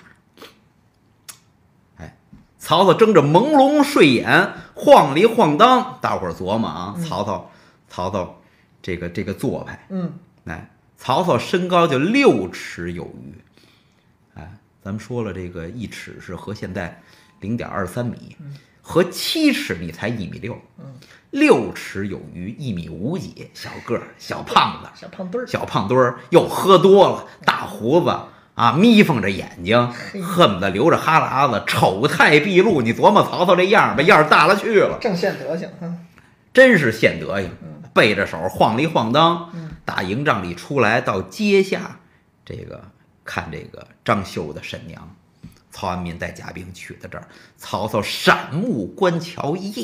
Speaker 1: 哎，曹操睁着朦胧睡眼，晃里晃荡，大伙儿琢磨啊，曹操，曹操这个这个做派，
Speaker 2: 嗯，
Speaker 1: 哎，曹操身高就六尺有余，哎，咱们说了，这个一尺是和现在零点二三米，和七尺你才一米六，六尺有余，一米五几，小个儿，小胖子，
Speaker 2: 小胖墩儿，
Speaker 1: 小胖墩儿，又喝多了，大胡子啊，眯缝着眼睛，恨不得流着哈喇子，丑态毕露。你琢磨曹操这样吧，样儿大了去了，
Speaker 2: 正现德行，嗯，
Speaker 1: 真是现德行，背着手晃里晃荡，打营帐里出来，到阶下，这个看这个张绣的婶娘，曹安民带甲兵取到这儿，曹操闪目观瞧，耶，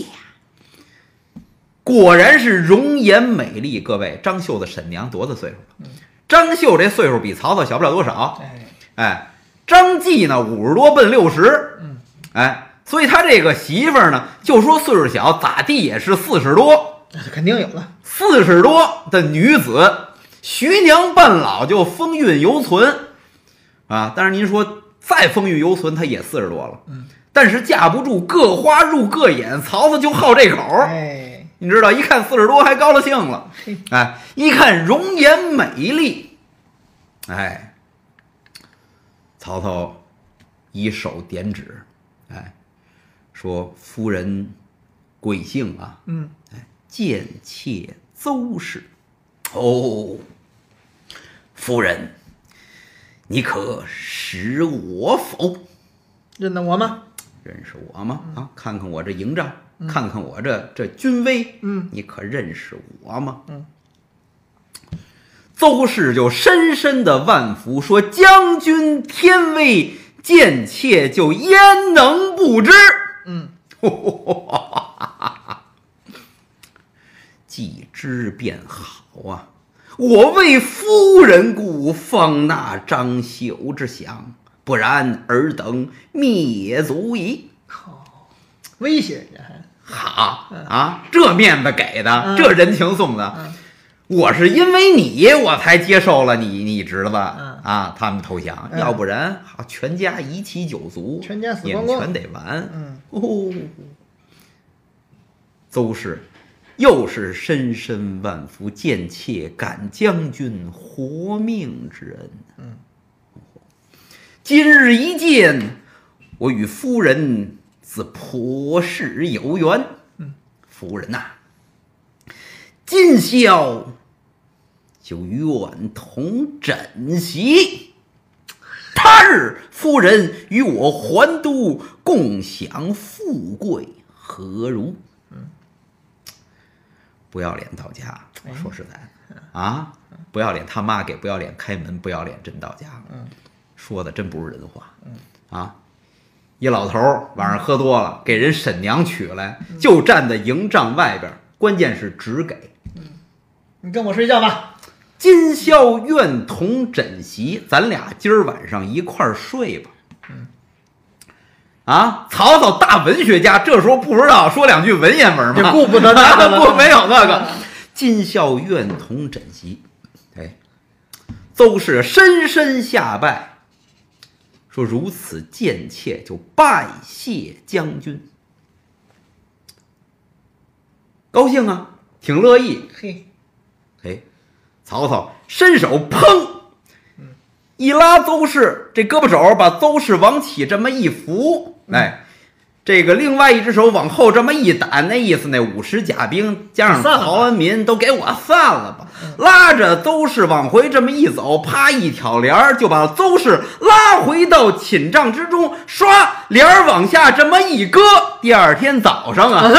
Speaker 1: 果然是容颜美丽。各位，张绣的婶娘多大岁数了？张绣这岁数比曹操小不了多少。
Speaker 2: 哎，
Speaker 1: 哎，张继呢五十多奔六十，
Speaker 2: 嗯，
Speaker 1: 哎，所以他这个媳妇儿呢，就说岁数小，咋地也是四十多。
Speaker 2: 肯定有了，
Speaker 1: 四十多的女子，徐娘半老就风韵犹存啊。但是您说再风韵犹存，她也四十多了，
Speaker 2: 嗯，
Speaker 1: 但是架不住各花入各眼，曹操就好这口，
Speaker 2: 哎，
Speaker 1: 你知道，一看四十多还高了兴了，
Speaker 2: 嘿，
Speaker 1: 哎，一看容颜美丽，哎，曹操以手点指，哎，说夫人贵姓啊？
Speaker 2: 嗯，
Speaker 1: 贱妾邹氏。哦，夫人，你可识我否？
Speaker 2: 认得我吗？
Speaker 1: 认识我吗？啊，看看我这营帐，看看我这这军威，
Speaker 2: 嗯，
Speaker 1: 你可认识我吗？
Speaker 2: 嗯，
Speaker 1: 邹氏就深深的万福，说：“将军天威，贱妾就焉能不知？”
Speaker 2: 嗯，
Speaker 1: 既知便好啊！我为夫人故，方纳张绣之降，不然尔等灭族矣。
Speaker 2: 好，威胁人家还，
Speaker 1: 好啊，这面子给的，
Speaker 2: 嗯
Speaker 1: 这人情送的。
Speaker 2: 嗯
Speaker 1: 我是因为你，我才接受了你你侄子、
Speaker 2: 嗯
Speaker 1: 啊，他们投降，
Speaker 2: 嗯
Speaker 1: 要不然好全家一起九族，
Speaker 2: 全家死
Speaker 1: 你
Speaker 2: 光光
Speaker 1: 们全得完。
Speaker 2: 嗯，
Speaker 1: 哦，邹氏又是深深万福，贱妾感将军活命之恩。
Speaker 2: 嗯，
Speaker 1: 今日一见， 我与夫人自颇是有缘。
Speaker 2: 嗯，
Speaker 1: 夫人呐、啊，今宵就愿同枕席。他日夫人与我还都，共享富贵，何如？
Speaker 2: 嗯，
Speaker 1: 不要脸到家，我说实在的啊，不要脸他妈给不要脸开门，不要脸真到家了。
Speaker 2: 嗯，
Speaker 1: 说的真不是人话。
Speaker 2: 嗯
Speaker 1: 啊，一老头晚上喝多了，给人婶娘娶来，就站在营帐外边，关键是只给。
Speaker 2: 嗯，你跟我睡觉吧。
Speaker 1: 今宵愿同枕席，咱俩今儿晚上一块儿睡吧。
Speaker 2: 嗯，
Speaker 1: 啊，曹操大文学家，这时候不知道说两句文言文吗？
Speaker 2: 顾不得那个了，
Speaker 1: 不没有那个。今宵愿同枕席，哎，邹氏深深下拜，说如此贱妾，就拜谢将军。高兴啊，挺乐意。
Speaker 2: 嘿，
Speaker 1: 哎。曹操伸手砰，一拉邹氏这胳膊肘，把邹氏往起这么一扶，哎，这个另外一只手往后这么一掸，那意思那五十甲兵加上曹安民都给我散了吧！拉着邹氏往回这么一走，啪一挑帘就把邹氏拉回到寝帐之中，唰帘往下这么一搁。第二天早上啊，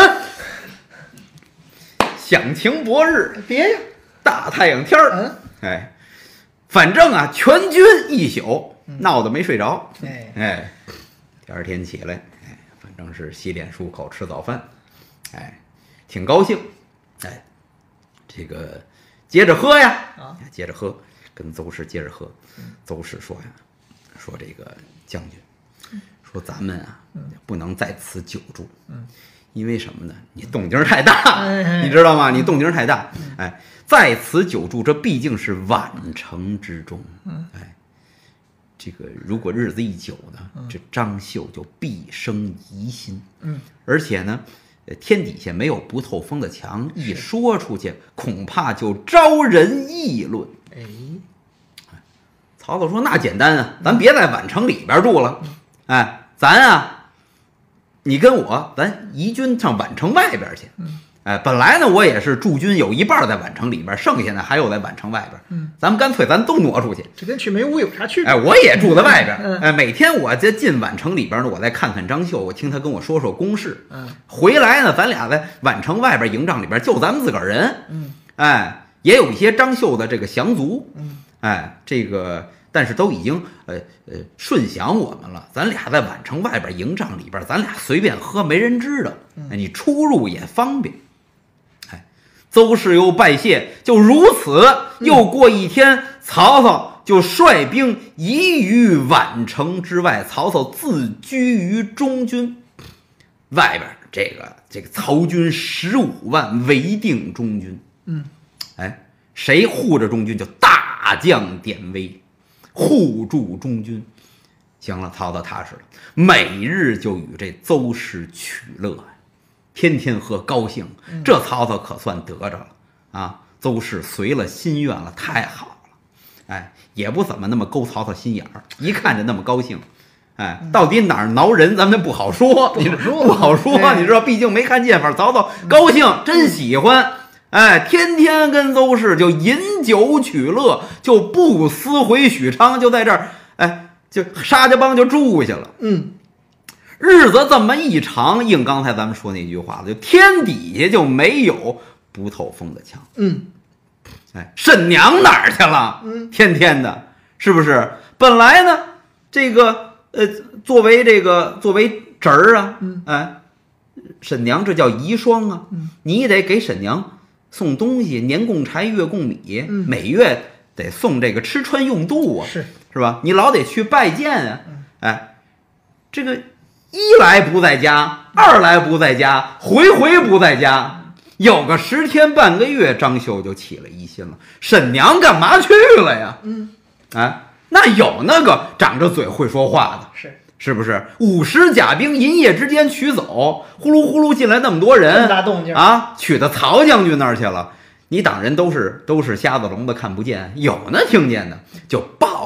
Speaker 1: 响晴博日，
Speaker 2: 别呀。
Speaker 1: 大太阳天儿，
Speaker 2: 嗯，
Speaker 1: 哎，反正啊，全军一宿闹得没睡着，
Speaker 2: 哎
Speaker 1: 哎，第二天起来，哎，反正是洗脸漱口吃早饭，哎，挺高兴，哎，这个接着喝呀，
Speaker 2: 啊，
Speaker 1: 接着喝，跟邹氏接着喝，邹氏说呀，说这个将军，说咱们啊，不能在此久住，嗯。因为什么呢？你动静太大，你知道吗？你动静太大，哎，在此久住，这毕竟是宛城之中，哎，这个如果日子一久呢，这张绣就必生疑心，嗯，而且呢，天底下没有不透风的墙，一说出去，恐怕就招人议论。
Speaker 2: 哎，
Speaker 1: 曹操说：“那简单啊，咱别在宛城里边住了，哎，咱啊。”你跟我，咱移军上宛城外边去。嗯，哎，本来呢，我也是驻军，有一半在宛城里边，剩下的还有在宛城外边。嗯，咱们干脆咱都挪出去。
Speaker 2: 这跟去梅屋有啥区别？
Speaker 1: 哎，我也住在外边。嗯、哎，每天我在进宛城里边呢，我再看看张绣，我听他跟我说说公事。嗯，回来呢，咱俩在宛城外边营帐里边，就咱们自个儿人。嗯，哎，也有一些张绣的这个降卒。嗯，哎，这个。但是都已经呃呃顺享我们了，咱俩在宛城外边营帐里边，咱俩随便喝，没人知道，哎，你出入也方便。哎，邹氏又拜谢，就如此，又过一天，曹操就率兵移于宛城之外，曹操自居于中军外边，这个这个曹军十五万围定中军。嗯，哎，谁护着中军？就大将典韦。护住中军，行了，曹操踏实了，每日就与这邹氏取乐，天天喝高兴，这曹操可算得着了啊！邹氏随了心愿了，太好了，哎，也不怎么那么勾曹操心眼儿，一看着那么高兴，哎，到底哪儿挠人，咱们不好说，你不好说，你知道，毕竟没看见，反正曹操高兴，真喜欢。哎，天天跟邹氏就饮酒取乐，就不思回许昌，就在这儿，哎，就沙家浜就住下了。嗯，日子这么一长，应刚才咱们说那句话了，就天底下就没有不透风的墙。嗯，哎，婶娘哪儿去了？嗯，天天的，是不是？本来呢，这个呃，作为这个作为侄儿啊，嗯，哎，婶娘这叫遗孀啊，嗯，你得给婶娘。送东西，年供柴，月供米，嗯、每月得送这个吃穿用度啊，
Speaker 2: 是
Speaker 1: 是吧？你老得去拜见啊，嗯、哎，这个一来不在家，二来不在家，回回不在家，有个十天半个月，张绣就起了疑心了，婶娘干嘛去了呀？嗯，哎，那有那个长着嘴会说话的，
Speaker 2: 是。
Speaker 1: 是不是五十甲兵银夜之间取走，呼噜呼噜进来那么多人，
Speaker 2: 这么大动静
Speaker 1: 啊，取到曹将军那儿去了。你党人都是都是瞎子聋子看不见，有那听见的就报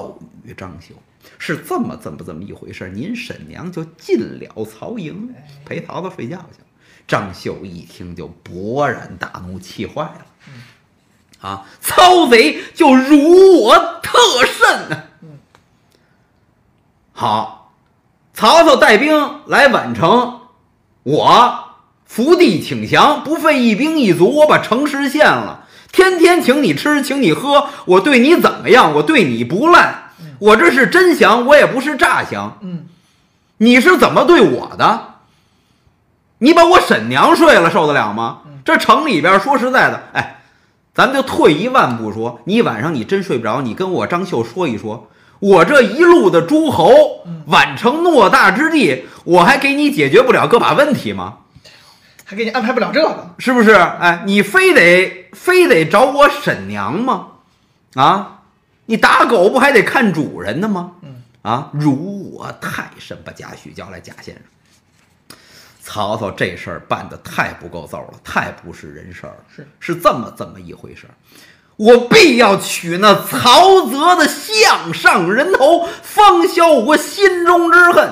Speaker 1: 与张绣，是这么这么这么一回事。您婶娘就进了曹营，陪曹操睡觉去了。张绣一听就勃然大怒，气坏了。啊，曹贼就辱我特甚呢、啊！好，曹操带兵来宛城，我伏地请降，不费一兵一卒，我把城实现了。天天请你吃，请你喝，我对你怎么样？我对你不赖，我这是真降，我也不是诈降。
Speaker 2: 嗯，
Speaker 1: 你是怎么对我的？你把我婶娘睡了，受得了吗？这城里边说实在的，哎，咱们就退一万步说，你晚上你真睡不着，你跟我张绣说一说，我这一路的诸侯，宛城偌大之地，我还给你解决不了个把问题吗？
Speaker 2: 还给你安排不了这个，
Speaker 1: 是不是？哎，你非得非得找我婶娘吗？啊，你打狗不还得看主人的吗？啊，辱我太甚，把贾诩叫来，贾先生。曹操这事儿办得太不够揍了，太不是人事儿了，
Speaker 2: 是
Speaker 1: 是这么这么一回事儿。我必要取那曹泽的项上人头，方消我心中之恨。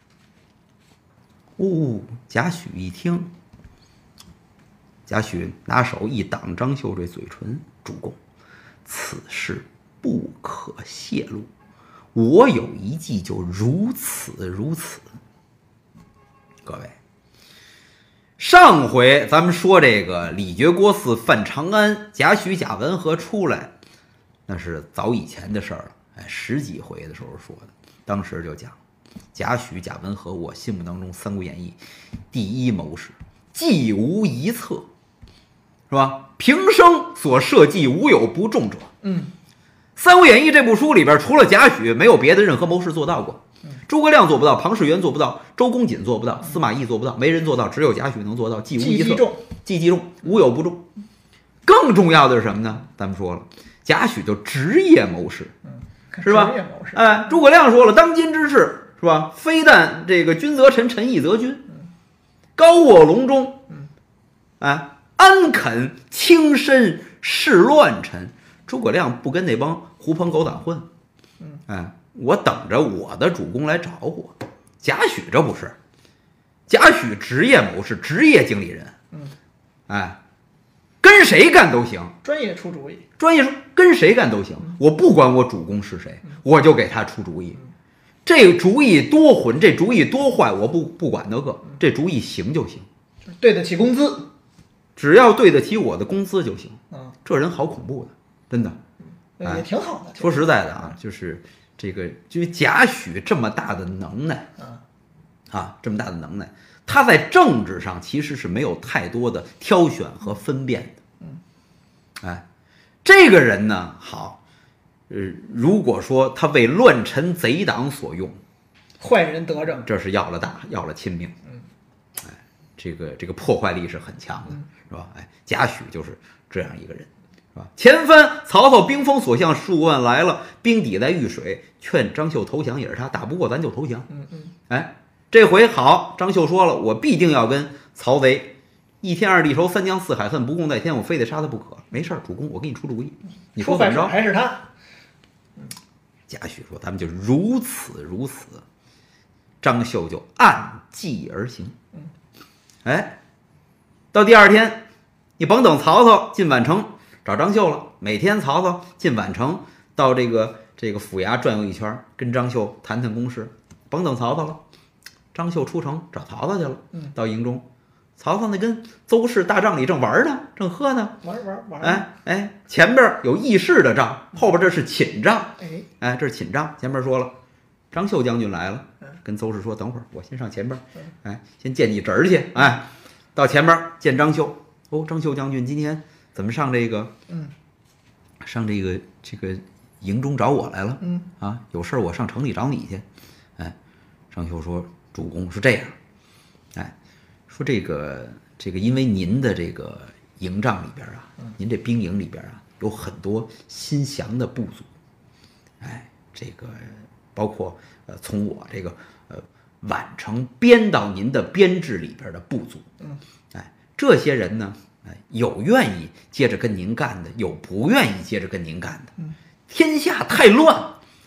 Speaker 1: 哦，贾诩一听，贾诩拿手一挡张绣这嘴唇，主公，此事不可泄露，我有一计，就如此如此。各位，上回咱们说这个李傕郭汜犯长安，贾诩贾文和出来，那是早以前的事儿了，哎，十几回的时候说的。当时就讲贾诩贾文和，我心目当中《三国演义》第一谋士，计无一策，是吧？平生所设计，无有不中者。
Speaker 2: 嗯，《
Speaker 1: 三国演义》这部书里边，除了贾诩，没有别的任何谋士做到过。诸葛亮做不到，庞士元做不到，周公瑾做不到，司马懿做不到，没人做到，只有贾诩能做到，计无一策，计计中，无有不中。更重要的是什么呢？咱们说了，贾诩就职业谋士，是吧？哎，诸葛亮说了，当今之事是吧？非但这个君则臣，臣亦则君，高卧龙中，哎，安肯轻身事乱臣？诸葛亮不跟那帮狐朋狗党混，哎。我等着我的主公来找我。贾诩这不是，贾诩职业谋士，职业经理人，
Speaker 2: 嗯，
Speaker 1: 哎，跟谁干都行，
Speaker 2: 专业出主意，
Speaker 1: 专业说跟谁干都行，我不管我主公是谁，我就给他出主意。这主意多混，这主意多坏，我不不管那个，这主意行就行，
Speaker 2: 对得起工资，
Speaker 1: 只要对得起我的工资就行。
Speaker 2: 嗯，
Speaker 1: 这人好恐怖的，真的，
Speaker 2: 哎、也挺好的。
Speaker 1: 说实在的啊，就是。这个就是贾诩这么大的能耐，啊，这么大的能耐，他在政治上其实是没有太多的挑选和分辨的。哎，这个人呢，好，呃，如果说他为乱臣贼党所用，
Speaker 2: 坏人得政，
Speaker 1: 这是要了大要了亲命。哎，这个这个破坏力是很强的，是吧？哎，贾诩就是这样一个人。是吧？前番曹操兵锋所向数万来了，兵抵在豫水，劝张绣投降也是他，打不过咱就投降。
Speaker 2: 嗯嗯，
Speaker 1: 哎，这回好，张绣说了，我必定要跟曹贼一天二地仇，三江四海恨，不共戴天，我非得杀他不可。没事儿，主公，我给你出主意，你说怎么着？
Speaker 2: 还是他。
Speaker 1: 贾诩说，咱们就如此如此。张绣就按计而行。哎，到第二天，你甭等曹操进宛城。找张绣了，每天曹操进宛城，到这个这个府衙转悠一圈，跟张绣谈谈公事。甭等曹操了，张绣出城找曹操去了。到营中，曹操那跟邹氏大帐里正玩呢，正喝呢，
Speaker 2: 玩玩玩。
Speaker 1: 哎哎，前边有议事的帐，后边这是寝帐。
Speaker 2: 哎
Speaker 1: 哎，这是寝帐。前边说了，张绣将军来了，跟邹氏说，等会儿我先上前边，哎，先见你侄儿去。哎，到前边见张绣。哦，张绣将军今天。怎么上这个？
Speaker 2: 嗯，
Speaker 1: 上这个这个营中找我来了。
Speaker 2: 嗯
Speaker 1: 啊，有事我上城里找你去。哎，张绣说：“主公是这样，哎，说这个这个，因为您的这个营帐里边啊，您这兵营里边啊，有很多新降的部族。哎，这个包括呃，从我这个呃宛城编到您的编制里边的部族。
Speaker 2: 嗯，
Speaker 1: 哎，这些人呢。”哎，有愿意接着跟您干的，有不愿意接着跟您干的。天下太乱，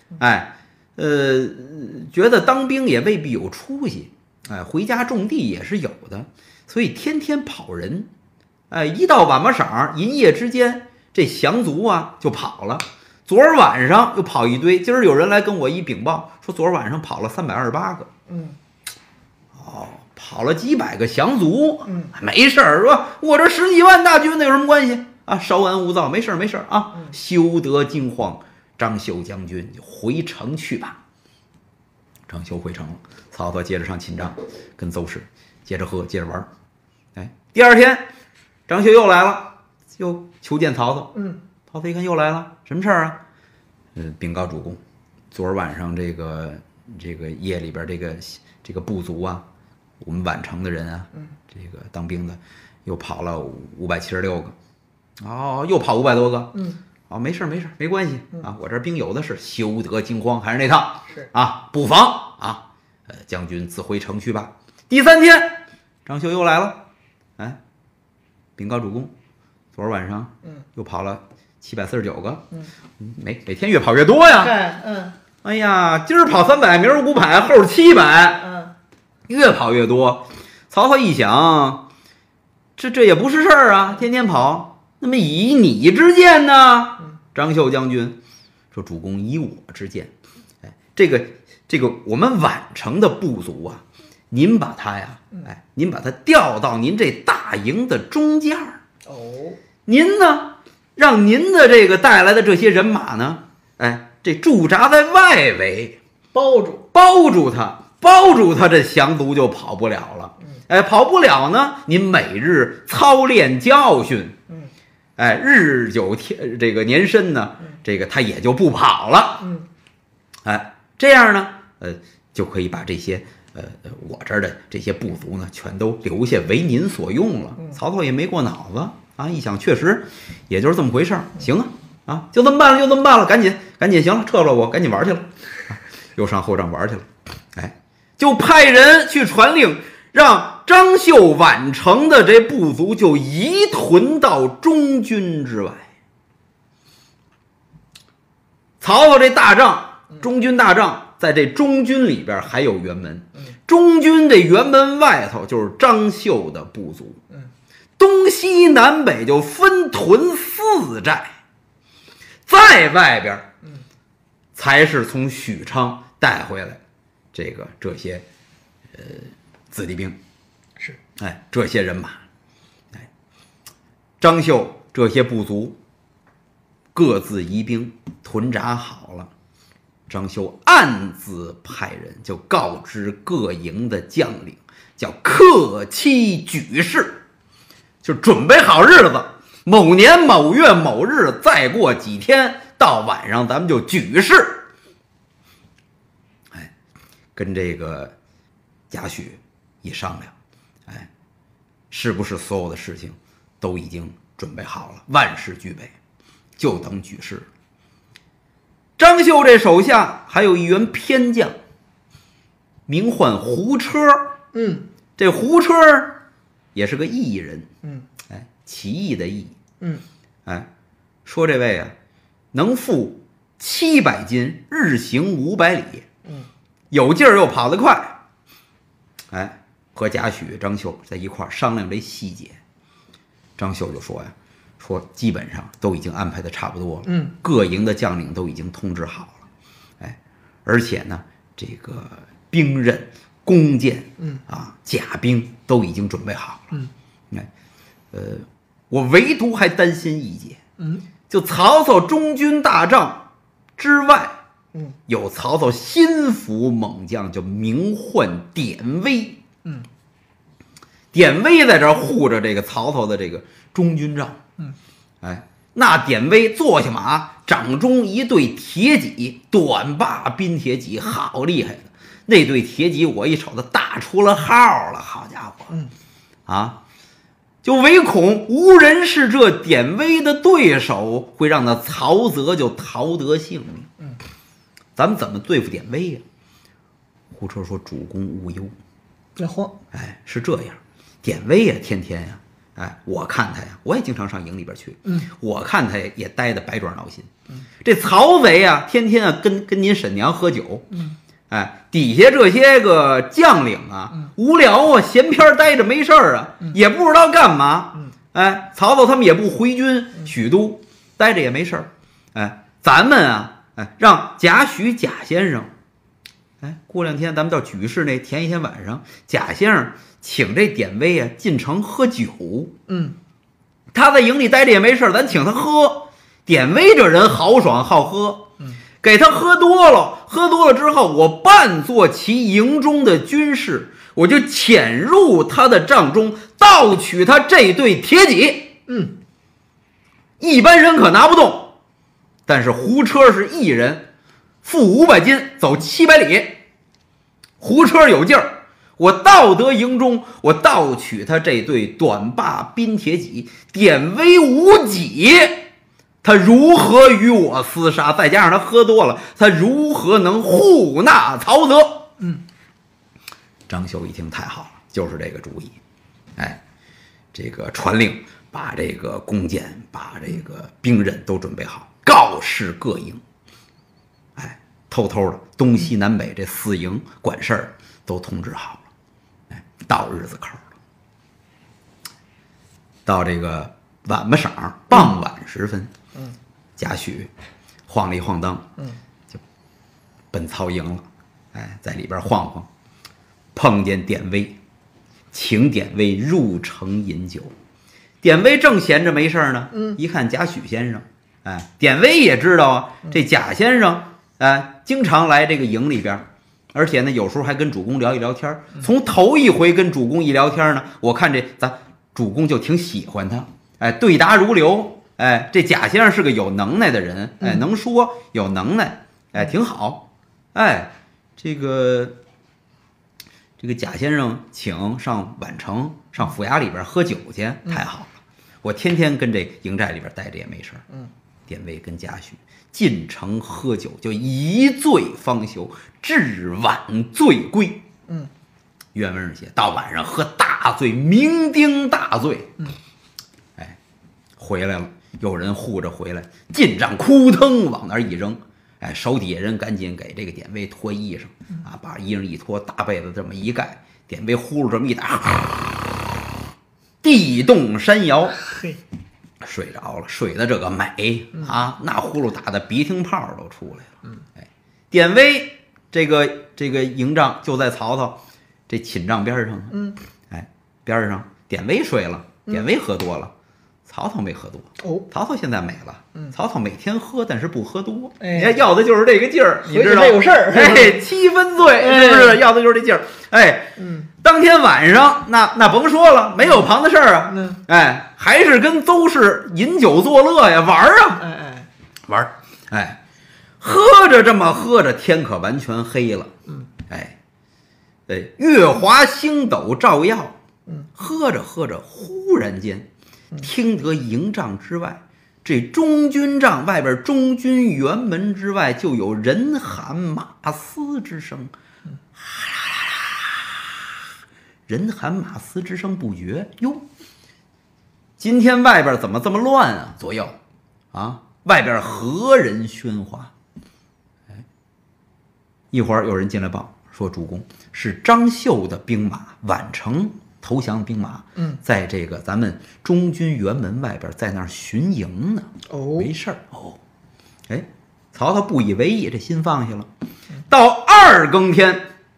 Speaker 1: 哎，呃，觉得当兵也未必有出息，哎，回家种地也是有的，所以天天跑人，哎，一到晚巴晌，银夜之间，这降卒啊就跑了。昨儿晚上又跑一堆，今儿有人来跟我一禀报，说昨儿晚上跑了三百二十八个。
Speaker 2: 嗯，
Speaker 1: 哦，跑了几百个降卒，
Speaker 2: 嗯，
Speaker 1: 没事儿，说我这十几万大军那有什么关系啊？稍安勿躁，没事儿没事儿啊，
Speaker 2: 嗯、
Speaker 1: 休得惊慌。张绣将军就回城去吧。张绣回城了，曹操接着上秦帐，跟邹氏接着喝，接着玩。哎，第二天，张绣又来了，又求见曹操。
Speaker 2: 嗯，
Speaker 1: 曹操一看又来了，什么事儿啊？嗯，禀告主公，昨儿晚上这个这个夜里边这个这个部族啊，我们宛城的人啊，
Speaker 2: 嗯，
Speaker 1: 这个当兵的又跑了五百七十六个，哦，又跑五百多个，
Speaker 2: 嗯。
Speaker 1: 哦，没事没事，没关系啊，我这兵有的是，休得惊慌，还是那套，
Speaker 2: 是
Speaker 1: 啊，不妨啊，呃，将军自回城去吧。第三天，张绣又来了，哎，禀告主公，昨儿晚上，
Speaker 2: 嗯，
Speaker 1: 又跑了七百四十九个，
Speaker 2: 嗯，
Speaker 1: 每每天越跑越多呀，
Speaker 2: 对，嗯，
Speaker 1: 哎呀，今儿跑三百，明儿五百，后儿七百，
Speaker 2: 嗯，
Speaker 1: 越跑越多。曹操一想，这这也不是事儿啊，天天跑。那么以你之见呢？张绣将军说：“主公以我之见，哎，这个这个我们宛城的部族啊，您把他呀，哎，您把他调到您这大营的中间儿。
Speaker 2: 哦，
Speaker 1: 您呢，让您的这个带来的这些人马呢，哎，这驻扎在外围，
Speaker 2: 包住
Speaker 1: 包住他，包住他，这降卒就跑不了了。哎，跑不了呢，您每日操练教训。”哎，日久天这个年深呢，这个他也就不跑了。
Speaker 2: 嗯，
Speaker 1: 哎，这样呢，呃，就可以把这些呃我这儿的这些部族呢，全都留下为您所用了。曹操也没过脑子啊，一想确实也就是这么回事儿，行啊，啊，就这么办了，就这么办了，赶紧赶紧，行了，撤了我，赶紧玩去了，啊，又上后帐玩去了。哎，就派人去传令，让张绣宛城的这部族就移屯到中军之外。曹操这大帐，中军大帐，在这中军里边还有辕门，中军这辕门外头就是张绣的部族，东西南北就分屯四寨，在外边才是从许昌带回来这个这些呃子弟兵。
Speaker 2: 是，
Speaker 1: 哎，这些人马，哎，张绣这些部族各自移兵屯扎好了，张绣暗自派人就告知各营的将领，叫克期举事，就准备好日子，某年某月某日，再过几天到晚上咱们就举事。哎，跟这个贾诩一商量，哎，是不是所有的事情都已经准备好了，万事俱备，就等举事。张绣这手下还有一员偏将，名唤胡车。
Speaker 2: 嗯，
Speaker 1: 这胡车也是个异人。
Speaker 2: 嗯，
Speaker 1: 哎，奇异的异。
Speaker 2: 嗯，
Speaker 1: 哎，说这位啊，能负七百斤，日行五百里。
Speaker 2: 嗯，
Speaker 1: 有劲儿又跑得快。哎，和贾诩、张绣在一块儿商量这细节。张绣就说呀，说基本上都已经安排的差不多了。
Speaker 2: 嗯，
Speaker 1: 各营的将领都已经通知好了。哎，而且呢，这个兵刃、弓箭，
Speaker 2: 嗯
Speaker 1: 啊，甲兵都已经准备好了。
Speaker 2: 嗯，
Speaker 1: 哎，呃，我唯独还担心一节。
Speaker 2: 嗯，
Speaker 1: 就曹操中军大帐之外，
Speaker 2: 嗯，
Speaker 1: 有曹操心腹猛将，就名唤典韦。
Speaker 2: 嗯，
Speaker 1: 典韦在这儿护着这个曹操的这个中军帐。
Speaker 2: 嗯，
Speaker 1: 哎，那典韦坐下马，掌中一对铁戟，短把冰铁戟，好厉害的。那对铁戟我一瞅，它大出了号了，好家伙！
Speaker 2: 嗯，
Speaker 1: 啊，就唯恐无人是这典韦的对手，会让那曹泽就逃得性命。
Speaker 2: 嗯，
Speaker 1: 咱们怎么对付典韦呀？胡车说：“主公勿忧。”
Speaker 2: 别慌。
Speaker 1: 哎，是这样，典韦呀，天天呀哎，我看他呀，我也经常上营里边去。
Speaker 2: 嗯，
Speaker 1: 我看他也待得百爪挠心。嗯，这曹贼啊，天天啊跟跟您婶娘喝酒。
Speaker 2: 嗯，
Speaker 1: 哎，底下这些个将领啊，嗯、无聊啊，闲篇待着没事儿啊，嗯、也不知道干嘛。嗯，哎，曹操他们也不回军许都，待着也没事儿。哎，咱们啊，哎，让贾诩贾先生。哎，过两天咱们到举事那前一天晚上，贾先生请这典韦啊进城喝酒。
Speaker 2: 嗯，
Speaker 1: 他在营里待着也没事，咱请他喝。典韦这人豪爽好喝，嗯，给他喝多了，喝多了之后，我扮作其营中的军士，我就潜入他的帐中，盗取他这对铁戟。
Speaker 2: 嗯，
Speaker 1: 一般人可拿不动，但是胡车是一人。负五百斤，走七百里，胡车有劲儿。我盗得营中，我盗取他这对短把冰铁戟，典韦无戟，他如何与我厮杀？再加上他喝多了，他如何能护纳曹泽？
Speaker 2: 嗯，
Speaker 1: 张绣一听太好了，就是这个主意。哎，这个传令把这个弓箭、把这个兵刃都准备好，告示各营。哎，偷偷的东西南北这四营管事儿都通知好了。哎，到日子口了，到这个晚巴晌傍晚时分，嗯，贾诩晃里晃荡，嗯，就奔曹营了。哎，在里边晃晃，碰见典韦，请典韦入城饮酒。典韦正闲着没事呢，嗯，一看贾诩先生，哎，典韦也知道啊，这贾先生。哎，经常来这个营里边，而且呢，有时候还跟主公聊一聊天。从头一回跟主公一聊天呢，我看这咱主公就挺喜欢他，哎，对答如流。哎，这贾先生是个有能耐的人，哎，能说有能耐，哎，挺好。哎，这个这个贾先生请上宛城，上府衙里边喝酒去，太好了。我天天跟这营寨里边待着也没事。嗯，典韦跟贾诩。进城喝酒，就一醉方休，至晚醉归。
Speaker 2: 嗯，
Speaker 1: 原文上写到晚上喝大醉，酩酊大醉。
Speaker 2: 嗯，
Speaker 1: 哎，回来了，有人护着回来，进帐扑腾往那儿一扔。哎，手底下人赶紧给这个典韦脱衣裳啊，把衣裳一脱，大被子这么一盖，典韦呼噜这么一打，地动山摇。
Speaker 2: 嘿。
Speaker 1: 睡着了，睡得这个美啊！那呼噜打的鼻涕泡都出来了。
Speaker 2: 嗯，
Speaker 1: 哎，典韦这个这个营帐就在曹操这寝帐边上。
Speaker 2: 嗯，
Speaker 1: 哎，边上典韦睡了，典韦喝多了，曹操没喝多。
Speaker 2: 哦，
Speaker 1: 曹操现在美了。嗯，曹操每天喝，但是不喝多。
Speaker 2: 哎，
Speaker 1: 你看要的就是这个劲儿，你知道？
Speaker 2: 有事儿。
Speaker 1: 哎，七分醉，是不是？要的就是这劲儿。哎，
Speaker 2: 嗯。
Speaker 1: 当天晚上，那那甭说了，没有旁的事儿啊，
Speaker 2: 嗯，
Speaker 1: 哎，还是跟邹氏饮酒作乐呀，玩儿啊，
Speaker 2: 哎哎，
Speaker 1: 玩儿，哎，喝着这么喝着，天可完全黑了，
Speaker 2: 嗯，
Speaker 1: 哎，哎，月华星斗照耀，
Speaker 2: 嗯，
Speaker 1: 喝着喝着，忽然间，听得营帐之外，这中军帐外边，中军辕门之外，就有人喊马嘶之声。人喊马嘶之声不绝哟，今天外边怎么这么乱啊？左右啊，外边何人喧哗？哎，一会儿有人进来报说，主公是张绣的兵马，宛城投降的兵马，
Speaker 2: 嗯，在
Speaker 1: 这个咱们中军辕门外边，在那儿巡营呢。
Speaker 2: 哦，
Speaker 1: 没事儿哦。哎，曹操不以为意，这心放下了。到二更天。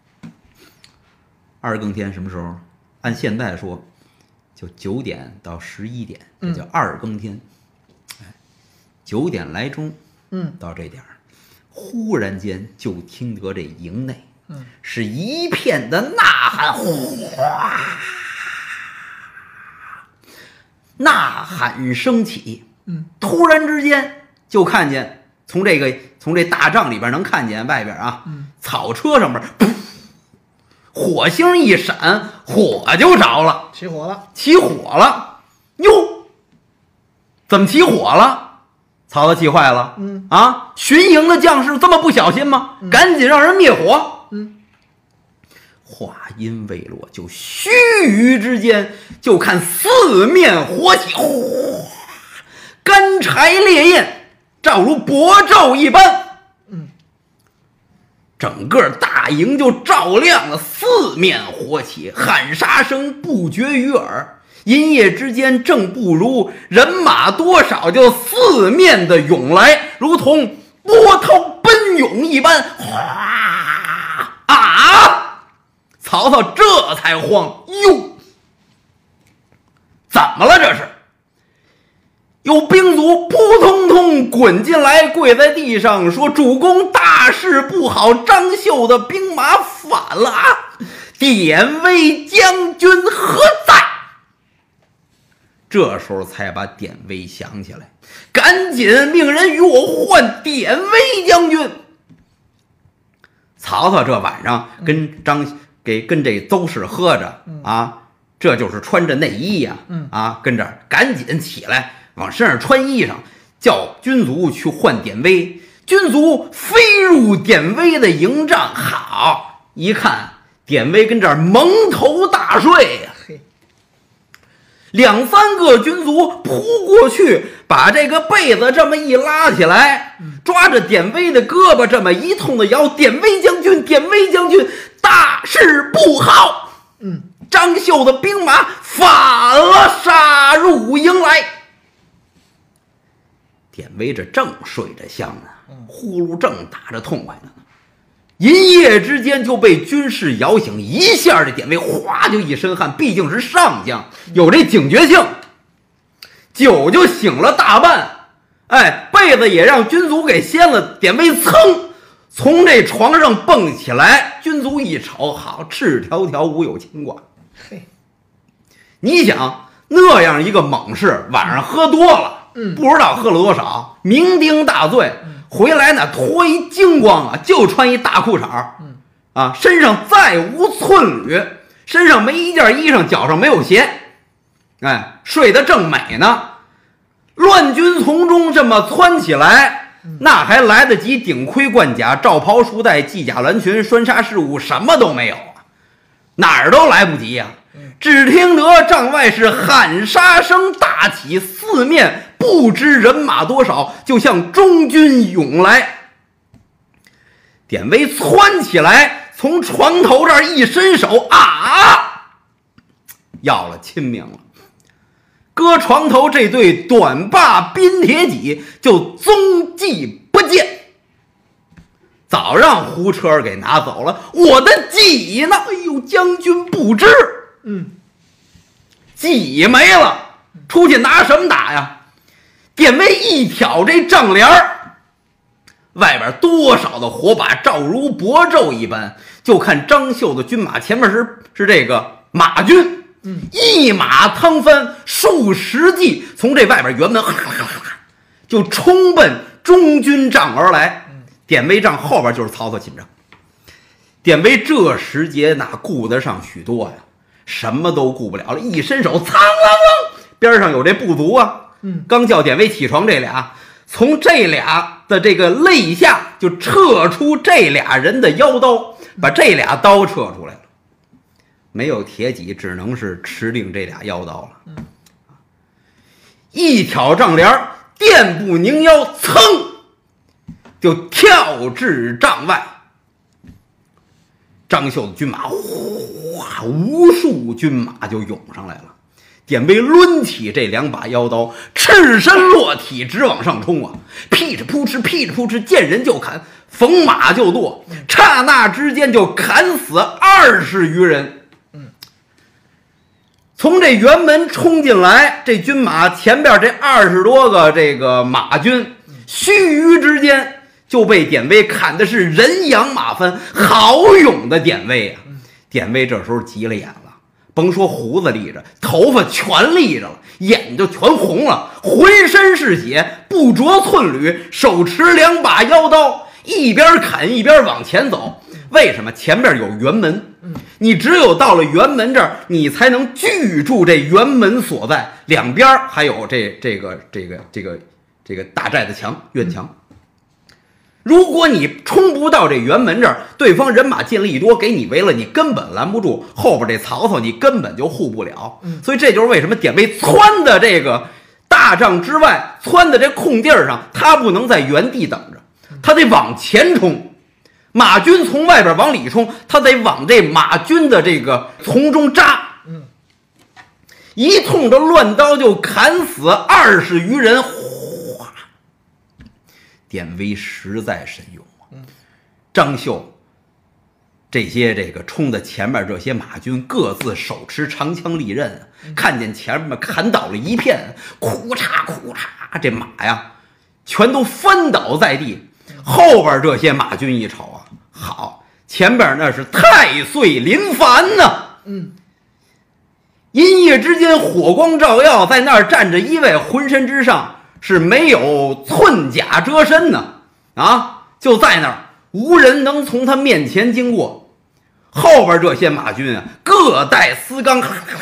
Speaker 1: 二更天什么时候？按现在说，就九点到十一点，这叫二更天。哎，九点来钟，
Speaker 2: 嗯，
Speaker 1: 到这点儿，忽然间就听得这营内，嗯，是一片的呐喊，哗，呐喊声起，
Speaker 2: 嗯，
Speaker 1: 突然之间就看见从这个从这大帐里边能看见外边啊，嗯，草车上面，噗。火星一闪，火就着了，
Speaker 2: 起火了，
Speaker 1: 起火了，哟，怎么起火了？曹操气坏了，
Speaker 2: 嗯
Speaker 1: 啊，巡营的将士这么不小心吗？
Speaker 2: 嗯、
Speaker 1: 赶紧让人灭火。
Speaker 2: 嗯，
Speaker 1: 话音未落，就须臾之间，就看四面火起，呼，干柴烈焰，照如薄昼一般。
Speaker 2: 嗯，
Speaker 1: 整个大营就照亮了，四面火起，喊杀声不绝于耳。阴夜之间，正不如人马多少，就四面的涌来，如同波涛奔涌一般。哗啊！曹操这才慌，哟，怎么了这是？有兵卒扑通通滚进来，跪在地上说：“主公，大事不好，张绣的兵马反了啊！典韦将军何在？”这时候才把典韦想起来，赶紧命人与我换典韦将军。曹操这晚上跟张给跟这邹氏喝着啊，这就是穿着内衣呀、啊，啊，跟这儿赶紧起来往身上穿衣裳，叫军卒去换典韦。军卒飞入典韦的营帐，好一看，典韦跟这儿蒙头大睡呀、啊。两三个军卒扑过去，把这个被子这么一拉起来，抓着典韦的胳膊这么一通的摇。典韦将军，典韦将军，大事不好！
Speaker 2: 嗯，
Speaker 1: 张绣的兵马反了，杀入营来。典韦这正睡着香呢，呼噜正打着痛快呢。银夜之间就被军士摇醒，一下这典韦哗就一身汗，毕竟是上将，有这警觉性，酒就醒了大半，哎，被子也让军卒给掀了，典韦噌从这床上蹦起来，军卒一瞅，好，赤条条无有牵挂。
Speaker 2: 嘿，
Speaker 1: 你想那样一个猛士，晚上喝多了，
Speaker 2: 嗯，
Speaker 1: 不知道喝了多少，酩酊大醉。回来呢，脱一精光啊，就穿一大裤衩，嗯啊，身上再无寸缕，身上没一件衣裳，脚上没有鞋，哎，睡得正美呢。乱军从中这么窜起来，那还来得及顶盔贯甲、罩袍束带、系甲蓝裙、拴纱饰物，什么都没有啊，哪儿都来不及呀、啊。只听得帐外是喊杀声大起，四面不知人马多少，就向中军涌来。典韦窜起来，从床头这儿一伸手，啊，要了亲命了。搁床头这对短把镔铁戟就踪迹不见，早让胡车儿给拿走了。我的戟呢？哎呦，将军不知。
Speaker 2: 嗯，
Speaker 1: 戟没了，出去拿什么打呀？典韦一挑这帐帘儿，外边多少的火把照如薄昼一般，就看张绣的军马前面是是这个马军，嗯，一马趟翻，数十骑从这外边辕门哈哈哈哈就冲奔中军帐而来。典韦帐后边就是曹操寝帐。典韦这时节哪顾得上许多呀？什么都顾不了了，一伸手，苍啷啷，边上有这部族啊。嗯，刚叫典韦起床，这俩从这俩的这个肋下就撤出这俩人的腰刀，把这俩刀撤出来了。没有铁戟，只能是持定这俩腰刀了。嗯，一挑帐帘，垫步拧腰，噌就跳至帐外。张绣的军马哗，无数军马就涌上来了。典韦抡起这两把腰刀，赤身落体，直往上冲啊！劈着扑哧，劈着扑哧，见人就砍，逢马就剁，刹那之间就砍死二十余人。从这辕门冲进来，这军马前边这二十多个这个马军，须臾之间就被典韦砍的是人仰马翻，好勇的典韦啊！典韦这时候急了眼了，甭说胡子立着，头发全立着了，眼就全红了，浑身是血，不着寸缕，手持两把腰刀，一边砍一边往前走。为什么？前面有辕门，你只有到了辕门这儿，你才能居住这辕门所在，两边还有这这个这个这个这个大寨子墙院墙。 如果你冲不到这辕门这儿，对方人马进了一多，给你围了，你根本拦不住。后边这曹操你根本就护不了。所以这就是为什么典韦窜的这个大帐之外，窜的这空地上，他不能在原地等着，他得往前冲。马军从外边往里冲，他得往这马军的这个从中扎。一通的乱刀就砍死二十余人。哗！典韦实在神勇啊！张绣这些这个冲的前面这些马军各自手持长枪利刃，看见前面砍倒了一片，哭嚓哭嚓，这马呀全都翻倒在地。后边这些马军一瞅啊，好，前边那是太岁临凡呢。嗯。阴夜之间，火光照耀，在那儿站着一位，浑身之上是没有寸甲遮身呢，啊，就在那儿，无人能从他面前经过。后边这些马军啊，各带丝钢，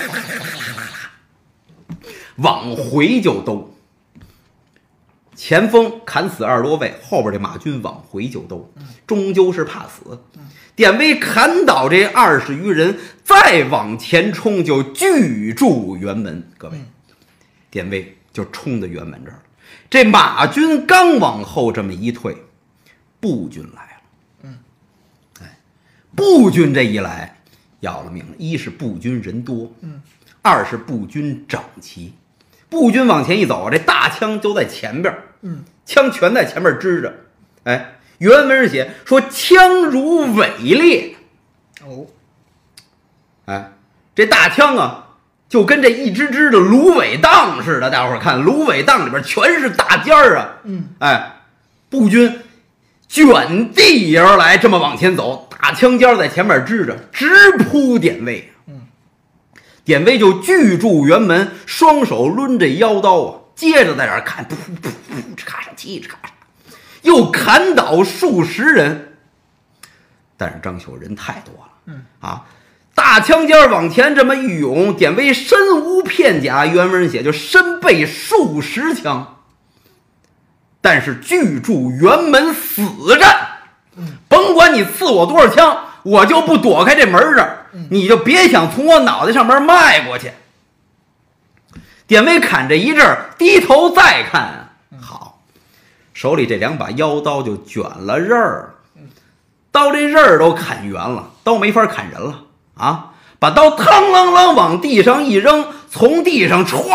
Speaker 1: 往回就兜。前锋砍死二十多位，后边这马军往回就兜，终究是怕死。典韦砍倒这二十余人，再往前冲就拒住辕门。各位，典韦就冲到辕门这儿了。这马军刚往后这么一退，步军来了。嗯，哎，步军这一来要了命了。一是步军人多，嗯，二是步军整齐。步军往前一走，这大枪就在前边，嗯，枪全在前面支着，哎。原文上写说枪如尾裂，哦，哎，这大枪啊，就跟这一支支的芦苇荡似的。大伙儿看，芦苇荡里边全是大尖儿啊，嗯，哎，步军卷地而来，这么往前走，大枪尖在前面支着，直扑典韦。嗯，典韦就拒住辕门，双手抡着腰刀啊，接着在这儿看，噗噗噗，哧咔嚓，嘁哧咔嚓。又砍倒数十人，但是张绣人太多了，嗯啊，大枪尖往前这么一涌，典韦身无片甲，原文写就身被数十枪，但是拒住辕门死战，甭管你刺我多少枪，我就不躲开这门这，你就别想从我脑袋上面迈过去。典韦砍这一阵，低头再看，好。手里这两把腰刀就卷了刃儿，刀这刃儿都砍圆了，刀没法砍人了啊！把刀嘡啷啷往地上一扔，从地上歘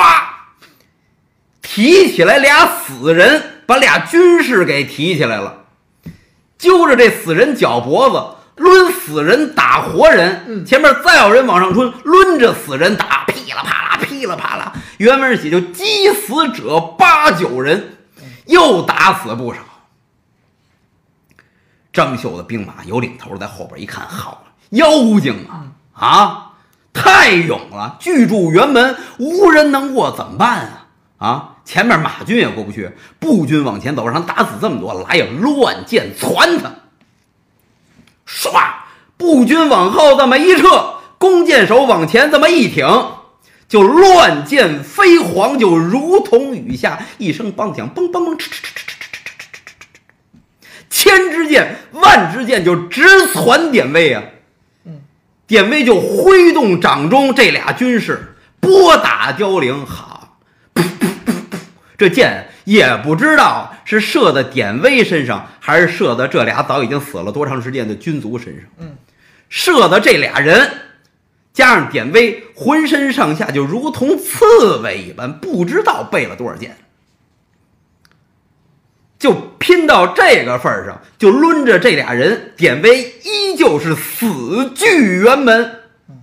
Speaker 1: 提起来俩死人，把俩军士给提起来了，揪着这死人脚脖子，抡死人打活人，前面再有人往上冲，抡着死人打，噼啦啪啦噼啦啪啦，原文写就击死者八九人。又打死不少。张绣的兵马有领头，在后边一看，好了，妖精啊啊，太勇了！拒住辕门，无人能过，怎么办啊？啊，前面马军也过不去，步军往前走，让他打死这么多，来呀，乱箭攒他！唰，步军往后这么一撤，弓箭手往前这么一挺。就乱箭飞黄，就如同雨下，一声梆响，嘣嘣嘣，哧哧哧哧哧哧哧哧，千支箭万支箭就直攒典韦啊！典韦就挥动掌中这俩军士，拨打凋零。好，噗噗噗噗，这箭也不知道是射在典韦身上，还是射在这俩早已经死了多长时间的军卒身上。嗯，射的这俩人。加上典韦浑身上下就如同刺猬一般，不知道背了多少箭，就拼到这个份上，就抡着这俩人，典韦依旧是死拒辕门。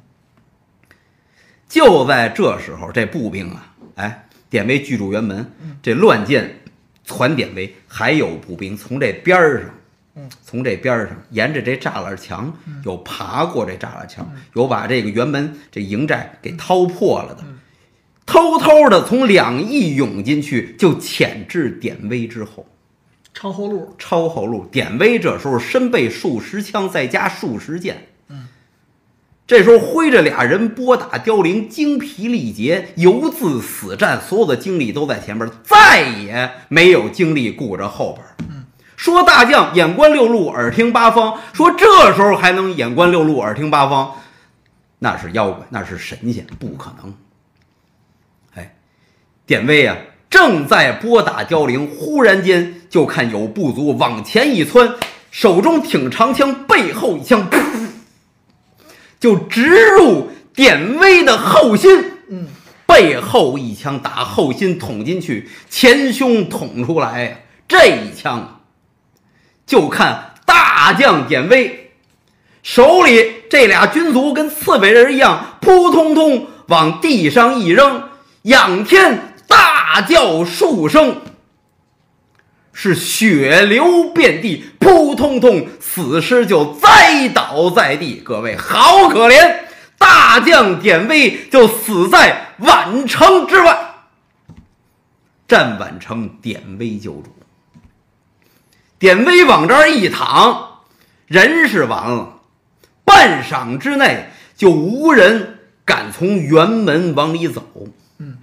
Speaker 1: 就在这时候，这步兵啊，哎，典韦拒住辕门，这乱箭传典韦，还有步兵从这边上。从这边上沿着这栅栏墙有爬过这栅栏墙，有把这个辕门这营寨给掏破了的，偷偷的从两翼涌进去，就潜至典韦之后，
Speaker 2: 抄后路。
Speaker 1: 抄后路。典韦这时候身被数十枪，再加数十箭，这时候挥着俩人拨打凋零，精疲力竭，游自死战，所有的精力都在前边，再也没有精力顾着后边。 说大将眼观六路，耳听八方，说这时候还能眼观六路，耳听八方，那是妖怪，那是神仙，不可能。哎，典韦啊，正在拨打交铃，忽然间就看有部族往前一窜，手中挺长枪，背后一枪，噗，就直入典韦的后心。
Speaker 2: 嗯，
Speaker 1: 背后一枪打后心捅进去，前胸捅出来呀！这一枪啊，就看大将典韦手里这俩军卒跟刺猬人一样，扑通通往地上一扔，仰天大叫数声，是血流遍地，扑通通死尸就栽倒在地。各位好可怜，大将典韦就死在宛城之外。战宛城，典韦救主。典韦往这儿一躺，人是完了，半晌之内就无人敢从辕门往里走。
Speaker 2: 嗯，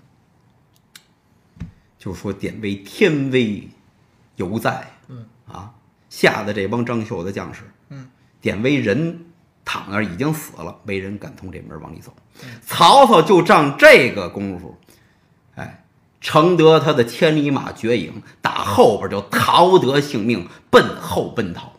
Speaker 1: 就说典韦天威犹在。
Speaker 2: 嗯
Speaker 1: 啊，吓得这帮张绣的将士。
Speaker 2: 嗯，
Speaker 1: 典韦人躺那儿已经死了，没人敢从这门往里走。曹操就仗这个功夫，哎，承得他的千里马绝影，打后边就逃得性命，奔后奔逃。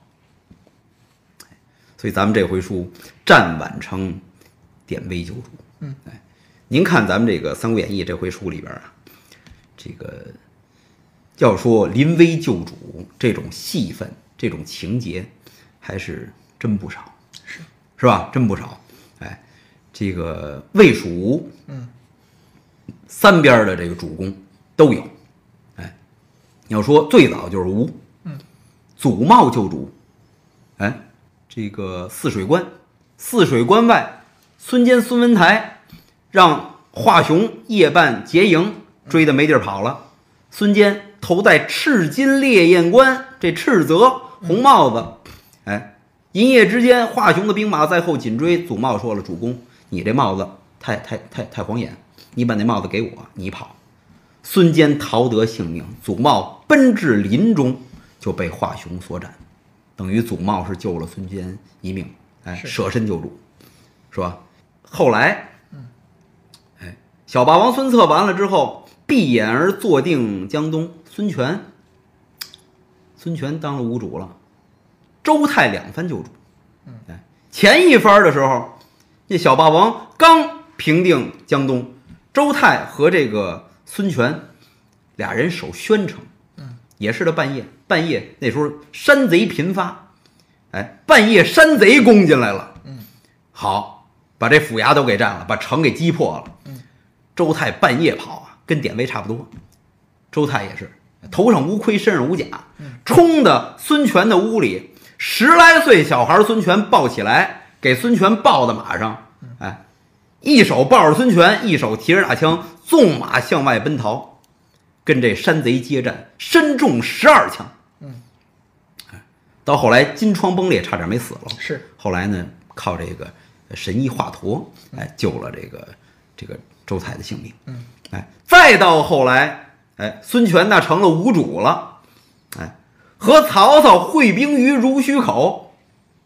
Speaker 1: 所以咱们这回书战宛城，典韦救主。
Speaker 2: 嗯，
Speaker 1: 哎，您看咱们这个《三国演义》这回书里边啊，这个要说临危救主这种戏份、这种情节，还是真不少，
Speaker 2: 是
Speaker 1: 是吧？真不少。哎，这个魏蜀吴，
Speaker 2: 嗯，
Speaker 1: 三边的这个主公都有。哎，要说最早就是吴，
Speaker 2: 嗯，
Speaker 1: 祖茂救主。哎，这个泗水关，泗水关外，孙坚、孙文台让华雄夜半劫营，追得没地儿跑了。孙坚头戴赤金烈焰冠，这赤泽红帽子，哎，一夜之间，华雄的兵马在后紧追。祖茂说了：“主公，你这帽子太太太太晃眼，你把那帽子给我，你跑。”孙坚逃得性命，祖茂奔至林中，就被华雄所斩。等于祖茂是救了孙坚一命，哎，舍身救主，是吧？后来，哎，小霸王孙策完了之后，闭眼而坐定江东。孙权，孙权当了吴主了。周泰两番救主，哎，前一番的时候，那小霸王刚平定江东，周泰和这个孙权俩人守宣城，也是的半夜，半夜那时候山贼频发，哎，半夜山贼攻进来了，好，把这府衙都给占了，把城给击破了。周泰半夜跑啊，跟典韦差不多。周泰也是头上无盔，身上无甲，冲的孙权的屋里，十来岁小孩孙权抱起来，给孙权抱到马上，哎，一手抱着孙权，一手提着大枪，纵马向外奔逃，跟这山贼接战，身中十二枪。
Speaker 2: 嗯，
Speaker 1: 到后来金疮崩裂，差点没死了。
Speaker 2: 是，
Speaker 1: 后来呢，靠这个神医华佗，哎，救了这个这个周泰的性命。
Speaker 2: 嗯，
Speaker 1: 哎，再到后来，哎，孙权那成了吴主了，哎，和曹操会兵于濡须口，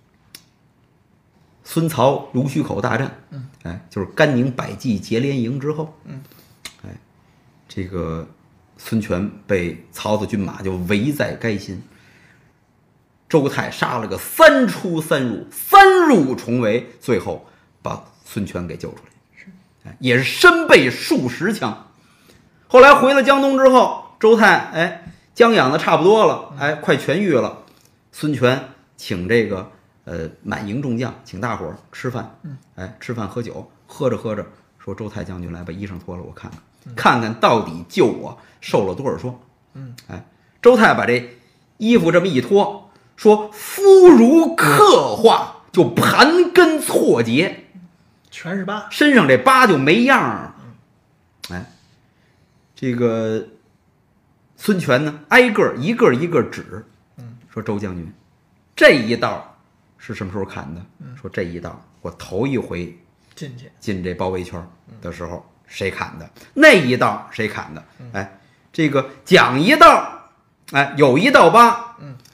Speaker 1: 孙曹濡须口大战，哎，就是甘宁百骑结连营之后，
Speaker 2: 嗯，
Speaker 1: 哎，这个孙权被曹操军马就围在该心，周泰杀了个三出三入，三入重围，最后把孙权给救出来，
Speaker 2: 是，
Speaker 1: 哎，也是身被数十枪。后来回了江东之后，周泰哎将养的差不多了，哎，快痊愈了。孙权请这个呃满营众将，请大伙儿吃饭，哎，吃饭喝酒，喝着喝着说：“周泰将军来把衣裳脱了，我看看，看看到底救我受了多少伤。”
Speaker 2: 嗯，
Speaker 1: 哎，周泰把这衣服这么一脱，说：“肤如刻画，就盘根错节，
Speaker 2: 全是疤，
Speaker 1: 身上这疤就没样儿。”哎。这个孙权呢，挨个一个一个指，说：“周将军，这一道是什么时候砍的？”说：“这一道我头一回
Speaker 2: 进去
Speaker 1: 进这包围圈的时候谁砍的？那一道谁砍的？哎，这个讲一道，哎，有一道疤，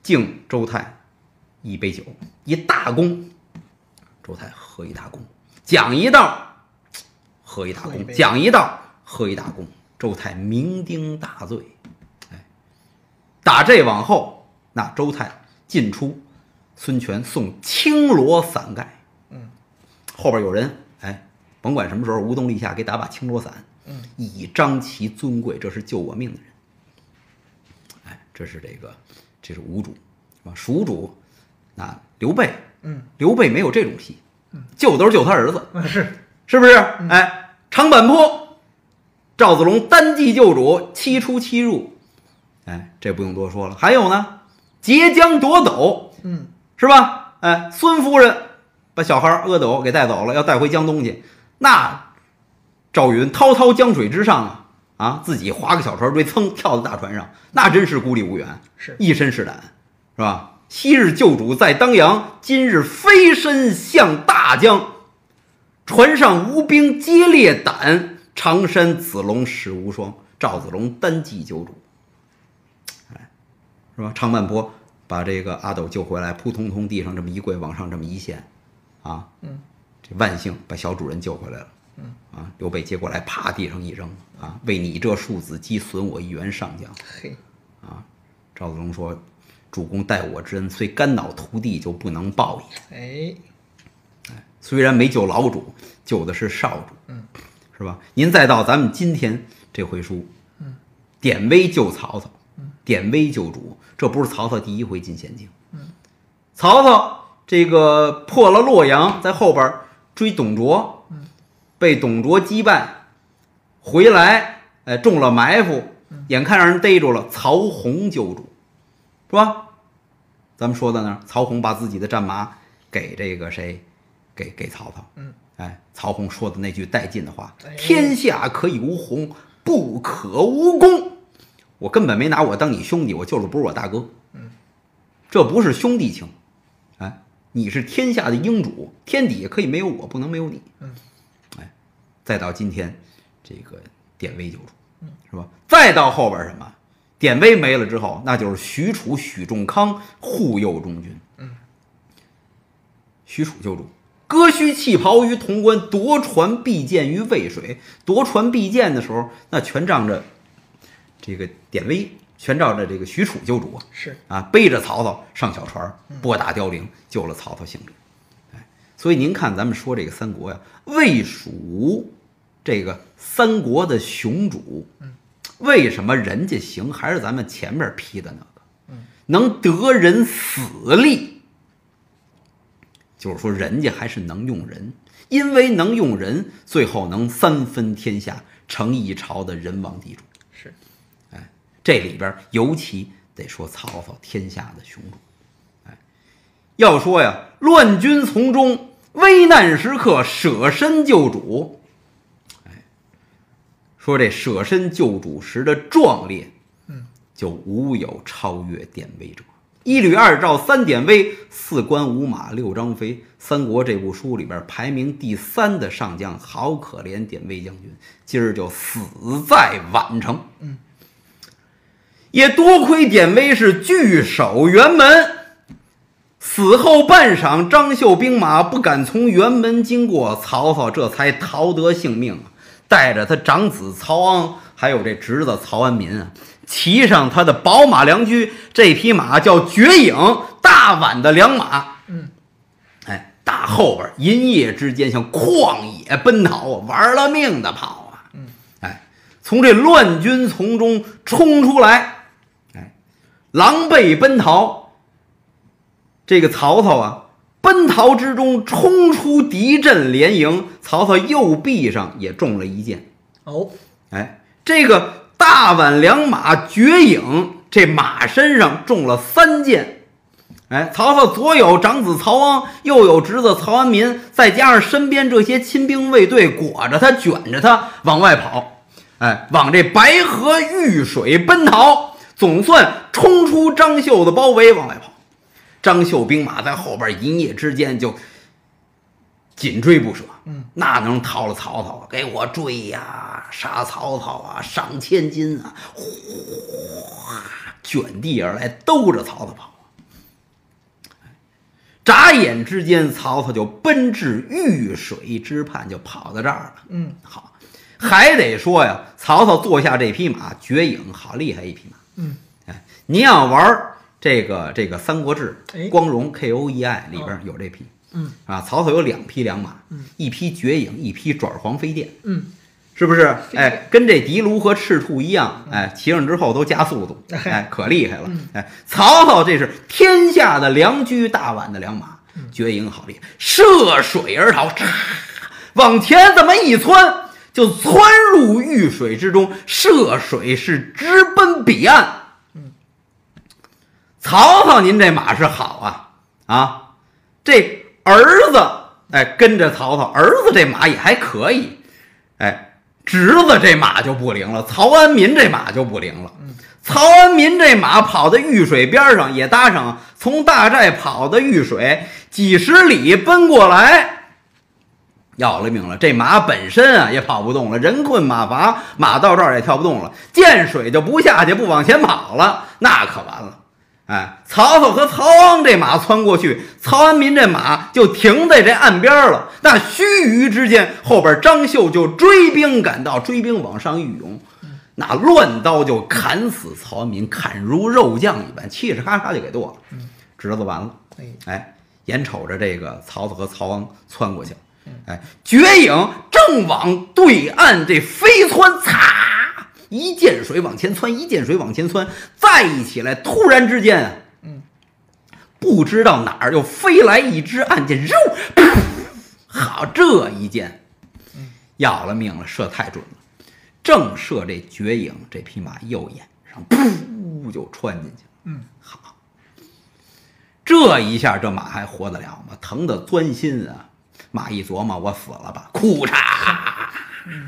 Speaker 1: 敬周泰一杯酒，一大功。周泰喝一大功，讲一道，喝一大功，讲一道，喝一大功。周泰酩酊大醉。哎，打这往后，那周泰进出，孙权送青罗伞盖。
Speaker 2: 嗯，
Speaker 1: 后边有人哎，甭管什么时候，无冬立夏给打把青罗伞。
Speaker 2: 嗯，
Speaker 1: 以彰其尊贵，这是救我命的人。哎，这是这个，这是吴主，是吧？蜀主，那刘备，
Speaker 2: 嗯，
Speaker 1: 刘备没有这种戏，救都是救他儿子，
Speaker 2: 是
Speaker 1: 是不是？哎，长坂坡，赵子龙单骑救主，七出七入，哎，这不用多说了。还有呢，截江夺斗，
Speaker 2: 嗯，
Speaker 1: 是吧？哎，孙夫人把小孩阿斗给带走了，要带回江东去，那。赵云滔滔江水之上啊，啊，自己划个小船，追噌跳到大船上，那真是孤立无援，
Speaker 2: 是
Speaker 1: 一身是胆，是吧？昔日救主在当阳，今日飞身向大江，船上无兵皆裂胆，常山子龙矢无双。赵子龙单骑救主，哎，是吧？长坂坡把这个阿斗救回来，扑通通地上这么一跪，往上这么一献，啊，
Speaker 2: 嗯，
Speaker 1: 这万幸把小主人救回来了。
Speaker 2: 嗯
Speaker 1: 啊，刘备接过来，啪地上一扔啊，为你这庶子击损我一员上将。
Speaker 2: 嘿，
Speaker 1: 啊，赵子龙说：“主公待我之恩，虽肝脑涂地，就不能报也。”
Speaker 2: 哎，
Speaker 1: 哎，虽然没救老主，救的是少主，
Speaker 2: 嗯，
Speaker 1: 是吧？您再到咱们今天这回书，
Speaker 2: 嗯，
Speaker 1: 典韦救曹操，
Speaker 2: 嗯，
Speaker 1: 典韦救主，这不是曹操第一回进陷阱，
Speaker 2: 嗯，
Speaker 1: 曹操这个破了洛阳，在后边追董卓。被董卓击败，回来，哎，中了埋伏，眼看让人逮住了，曹洪救主，是吧？咱们说到那儿，曹洪把自己的战马给这个谁，给给曹操，
Speaker 2: 嗯，
Speaker 1: 哎，曹洪说的那句带劲的话：“
Speaker 2: 哎、
Speaker 1: 天下可以无洪，不可无公。”我根本没拿我当你兄弟，我救的不是我大哥，
Speaker 2: 嗯，
Speaker 1: 这不是兄弟情，哎，你是天下的英主，天底下可以没有我，不能没有你，
Speaker 2: 嗯。
Speaker 1: 再到今天，这个典韦救主，是吧？再到后边什么，典韦没了之后，那就是许褚、许仲康护佑中军。
Speaker 2: 嗯，
Speaker 1: 许褚救主，割须弃袍于潼关，夺船避箭于渭水。夺船避箭的时候，那全仗着这个典韦，全仗着这个许褚救主啊，
Speaker 2: 是
Speaker 1: 啊，背着曹操上小船，拨打凋零，救了曹操性命。哎，所以您看，咱们说这个三国呀，魏蜀。这个三国的雄主，为什么人家行？还是咱们前面批的那个，能得人死力，就是说人家还是能用人，因为能用人，最后能三分天下，成一朝的人王地主。
Speaker 2: 是，
Speaker 1: 哎，这里边尤其得说曹操天下的雄主。哎，要说呀，乱军从中，危难时刻舍身救主。说这舍身救主时的壮烈，
Speaker 2: 嗯，
Speaker 1: 就无有超越典韦者。一吕二赵三典韦，四关五马六张飞。三国这部书里边排名第三的上将，好可怜典韦将军，今儿就死在宛城。
Speaker 2: 嗯，
Speaker 1: 也多亏典韦是据守辕门，死后半晌，张绣兵马不敢从辕门经过，曹操这才逃得性命啊。带着他长子曹昂，还有这侄子曹安民啊，骑上他的宝马良驹，这匹马叫绝影，大宛的良马。
Speaker 2: 嗯，
Speaker 1: 哎，打后边银夜之间像旷野奔逃啊，玩了命的跑啊。
Speaker 2: 嗯，
Speaker 1: 哎，从这乱军丛中冲出来，哎，狼狈奔逃。这个曹操啊，奔逃之中冲出敌阵连营，曹操右臂上也中了一箭。
Speaker 2: 哦，
Speaker 1: 哎，这个大宛良马绝影，这马身上中了三箭。哎，曹操左有长子曹昂，右有侄子曹安民，再加上身边这些亲兵卫队裹着他卷着他往外跑，哎，往这白河遇水奔逃，总算冲出张绣的包围往外跑。张绣兵马在后边一夜之间就紧追不舍，
Speaker 2: 嗯，
Speaker 1: 那能逃了曹操啊？给我追呀，杀曹操啊，上千金啊，哗卷地而来，兜着曹操跑。 眨眼之间，曹操就奔至豫水之畔，就跑到这儿了。
Speaker 2: 嗯，
Speaker 1: 好，还得说呀，曹操坐下这匹马，绝影，好厉害一匹马。
Speaker 2: 嗯，
Speaker 1: 哎，您要玩这个这个《三国志》
Speaker 2: 哎
Speaker 1: 光荣 K O E I 里边有这匹。
Speaker 2: 嗯
Speaker 1: 啊，曹操有两匹良马，
Speaker 2: 嗯，
Speaker 1: 一匹绝影，一匹转黄飞电。
Speaker 2: 嗯，
Speaker 1: 是不是？哎，跟这狄卢和赤兔一样，哎，骑上之后都加速度，哎，可厉害了。哎，曹操这是天下的良驹大宛的良马，绝影好厉害，涉水而逃，往前这么一窜，就窜入豫水之中，涉水是直奔彼岸。
Speaker 2: 嗯，
Speaker 1: 曹操您这马是好啊啊，这儿子哎跟着曹操，儿子这马也还可以，哎，侄子这马就不灵了，曹安民这马就不灵了。曹安民这马跑到豫水边上，也搭上从大寨跑到豫水几十里奔过来，要了命了！这马本身啊也跑不动了，人困马乏，马到这儿也跳不动了，见水就不下去，不往前跑了，那可完了。哎，曹操和曹昂这马窜过去，曹安民这马就停在这岸边了。那须臾之间，后边张绣就追兵赶到，追兵往上欲涌，那乱刀就砍死曹安民，砍如肉酱一般，嘁哧咔嚓就给剁了。侄子完了，哎，眼瞅着这个曹操和曹昂窜过去了，哎，绝影正往对岸这飞窜，擦！一溅水往前窜，一溅水往前窜，再一起来，突然之间啊，
Speaker 2: 嗯，
Speaker 1: 不知道哪儿又飞来一支暗箭，肉，好，这一箭，要了命了，射太准了，正射这绝影这匹马右眼上，噗就穿进去了。
Speaker 2: 嗯，
Speaker 1: 好，这一下这马还活得了吗？疼得钻心啊！马一琢磨，我死了吧，哭嚓。
Speaker 2: 嗯，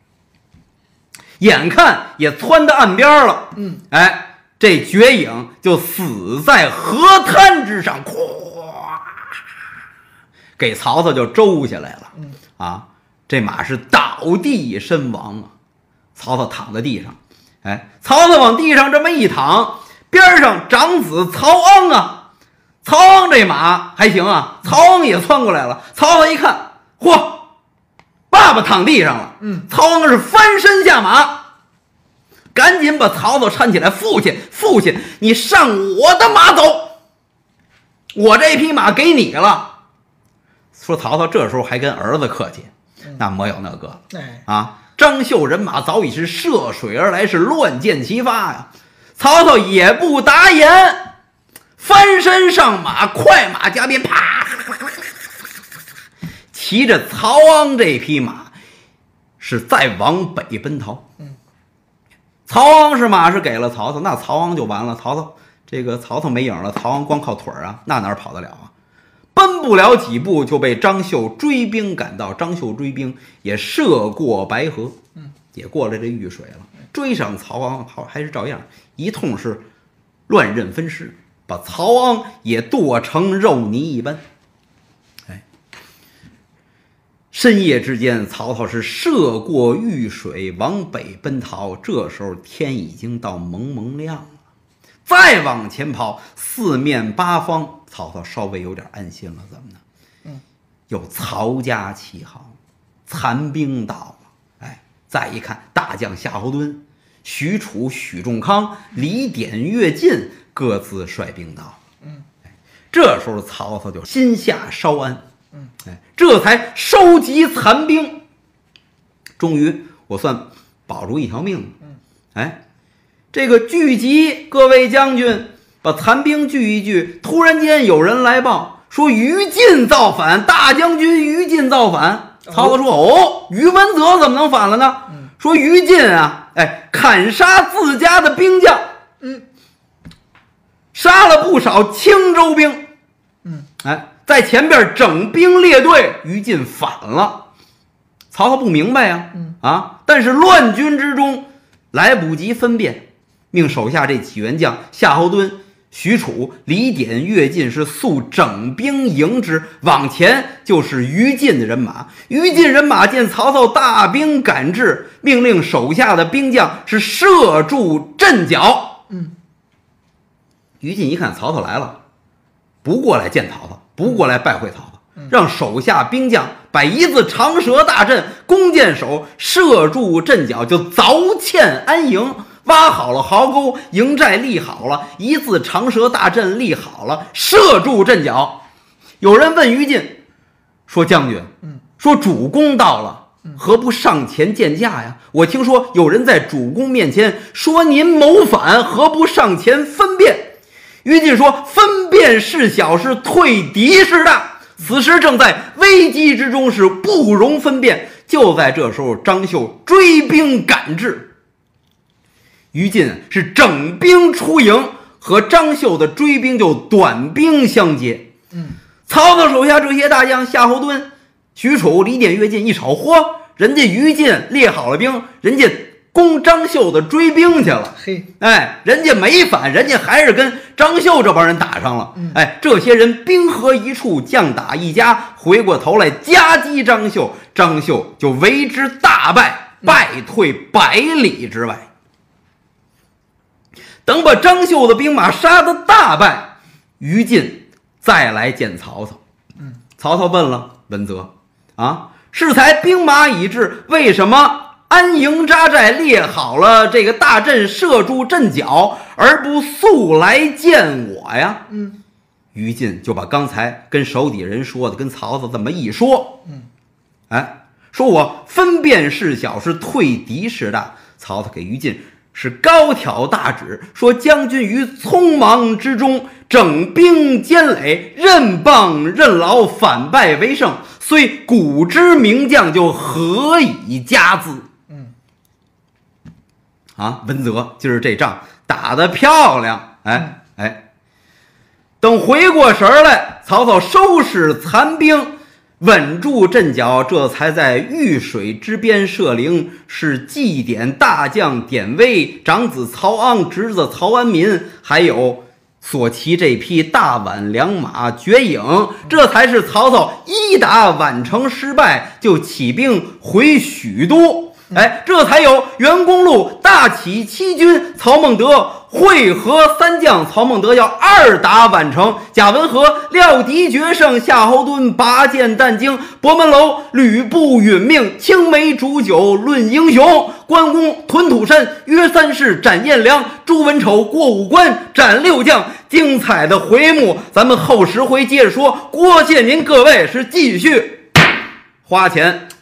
Speaker 1: 眼看也窜到岸边了，
Speaker 2: 嗯，
Speaker 1: 哎，这绝影就死在河滩之上，咵，给曹操就周下来了。
Speaker 2: 嗯，
Speaker 1: 啊，这马是倒地身亡啊。曹操躺在地上，哎，曹操往地上这么一躺，边上长子曹昂啊，曹昂这马还行啊，曹昂也窜过来了。曹操一看，嚯！爸爸躺地上了，
Speaker 2: 嗯，
Speaker 1: 曹昂是翻身下马，赶紧把曹操搀起来。父亲，父亲，你上我的马走，我这匹马给你了。说曹操这时候还跟儿子客气，那没有那个，
Speaker 2: 哎
Speaker 1: 啊，张绣人马早已是涉水而来，是乱箭齐发呀。曹操也不答言，翻身上马，快马加鞭，啪！骑着曹昂这匹马是再往北奔逃。
Speaker 2: 嗯，
Speaker 1: 曹昂是马是给了曹操，那曹昂就完了。曹操这个曹操没影了，曹昂光靠腿啊，那哪跑得了啊？奔不了几步就被张绣追兵赶到。张绣追兵也涉过白河，
Speaker 2: 嗯，
Speaker 1: 也过了这豫水了，追上曹昂，好还是照样一通是乱刃分尸，把曹昂也剁成肉泥一般。深夜之间，曹操是涉过豫水往北奔逃。这时候天已经到蒙蒙亮了，再往前跑，四面八方，曹操稍微有点安心了。怎么呢？
Speaker 2: 嗯，
Speaker 1: 有曹家旗号，残兵到了。哎，再一看，大将夏侯惇、许褚、许仲康、李典、乐进各自率兵到了。
Speaker 2: 嗯，
Speaker 1: 这时候曹操就心下稍安。
Speaker 2: 嗯，
Speaker 1: 哎，这才收集残兵，终于我算保住一条命了。
Speaker 2: 嗯，
Speaker 1: 哎，这个聚集各位将军，把残兵聚一聚。突然间有人来报说于禁造反，大将军于禁造反。曹操说：“哦，于文泽怎么能反了呢？”
Speaker 2: 嗯，
Speaker 1: 说于禁啊，哎，砍杀自家的兵将，
Speaker 2: 嗯，
Speaker 1: 杀了不少青州兵。
Speaker 2: 嗯，
Speaker 1: 哎。在前边整兵列队，于禁反了。曹操不明白呀、啊，啊！但是乱军之中来不及分辨，命手下这几员将夏侯惇、许褚、李典、乐进是速整兵迎之。往前就是于禁的人马。于禁人马见曹操大兵赶至，命令手下的兵将是射住阵脚。
Speaker 2: 嗯，
Speaker 1: 于禁一看曹操来了。 不过来见曹操，不过来拜会曹操，让手下兵将把一字长蛇大阵弓箭手射入阵脚，就凿堑安营，挖好了壕沟，营寨立好了，一字长蛇大阵立好了，射入阵脚。有人问于禁说：“将军，说主公到了，何不上前见驾呀？我听说有人在主公面前说您谋反，何不上前分辨？”于禁说：“分辨是小事，退敌是大。此时正在危机之中，是不容分辨。”就在这时候，张绣追兵赶至，于禁是整兵出营，和张绣的追兵就短兵相接。
Speaker 2: 嗯，
Speaker 1: 曹操手下这些大将，夏侯惇、许褚、李典、乐进一瞅，嚯，人家于禁列好了兵，人家攻张绣的追兵去了。
Speaker 2: 嘿，
Speaker 1: 哎，人家没反，人家还是跟张绣这帮人打上了。哎，这些人兵合一处，将打一家，回过头来夹击张绣，张绣就为之大败，败退百里之外。等把张绣的兵马杀得大败，于禁再来见曹操。
Speaker 2: 嗯，
Speaker 1: 曹操问了文泽啊，适才兵马已至，为什么安营扎寨，列好了这个大阵，射住阵脚，而不速来见我呀？
Speaker 2: 嗯，
Speaker 1: 于禁就把刚才跟手底人说的，跟曹操这么一说。
Speaker 2: 嗯，
Speaker 1: 哎，说我分辨是小，是退敌是大。曹操给于禁是高挑大指，说将军于匆忙之中整兵坚垒，任棒任劳，反败为胜，虽古之名将，就何以加资？
Speaker 2: 嗯，
Speaker 1: 啊，文泽今儿这仗打得漂亮。哎哎，等回过神来，曹操收拾残兵，稳住阵脚，这才在豫水之边设灵，是祭典大将典韦、长子曹昂、侄子曹安民，还有所骑这匹大宛良马绝影，这才是曹操一打宛城失败，就起兵回许都。哎，这才有袁公路大起七军，曹孟德会合三将，曹孟德要二打宛城，贾文和料敌决胜，夏侯惇拔剑啖精，伯门楼吕布殒命，青梅煮酒论英雄，关公屯土山，约三世斩颜良，朱文丑过五关斩六将。精彩的回目咱们后十回接着说。多谢您各位，是继续花钱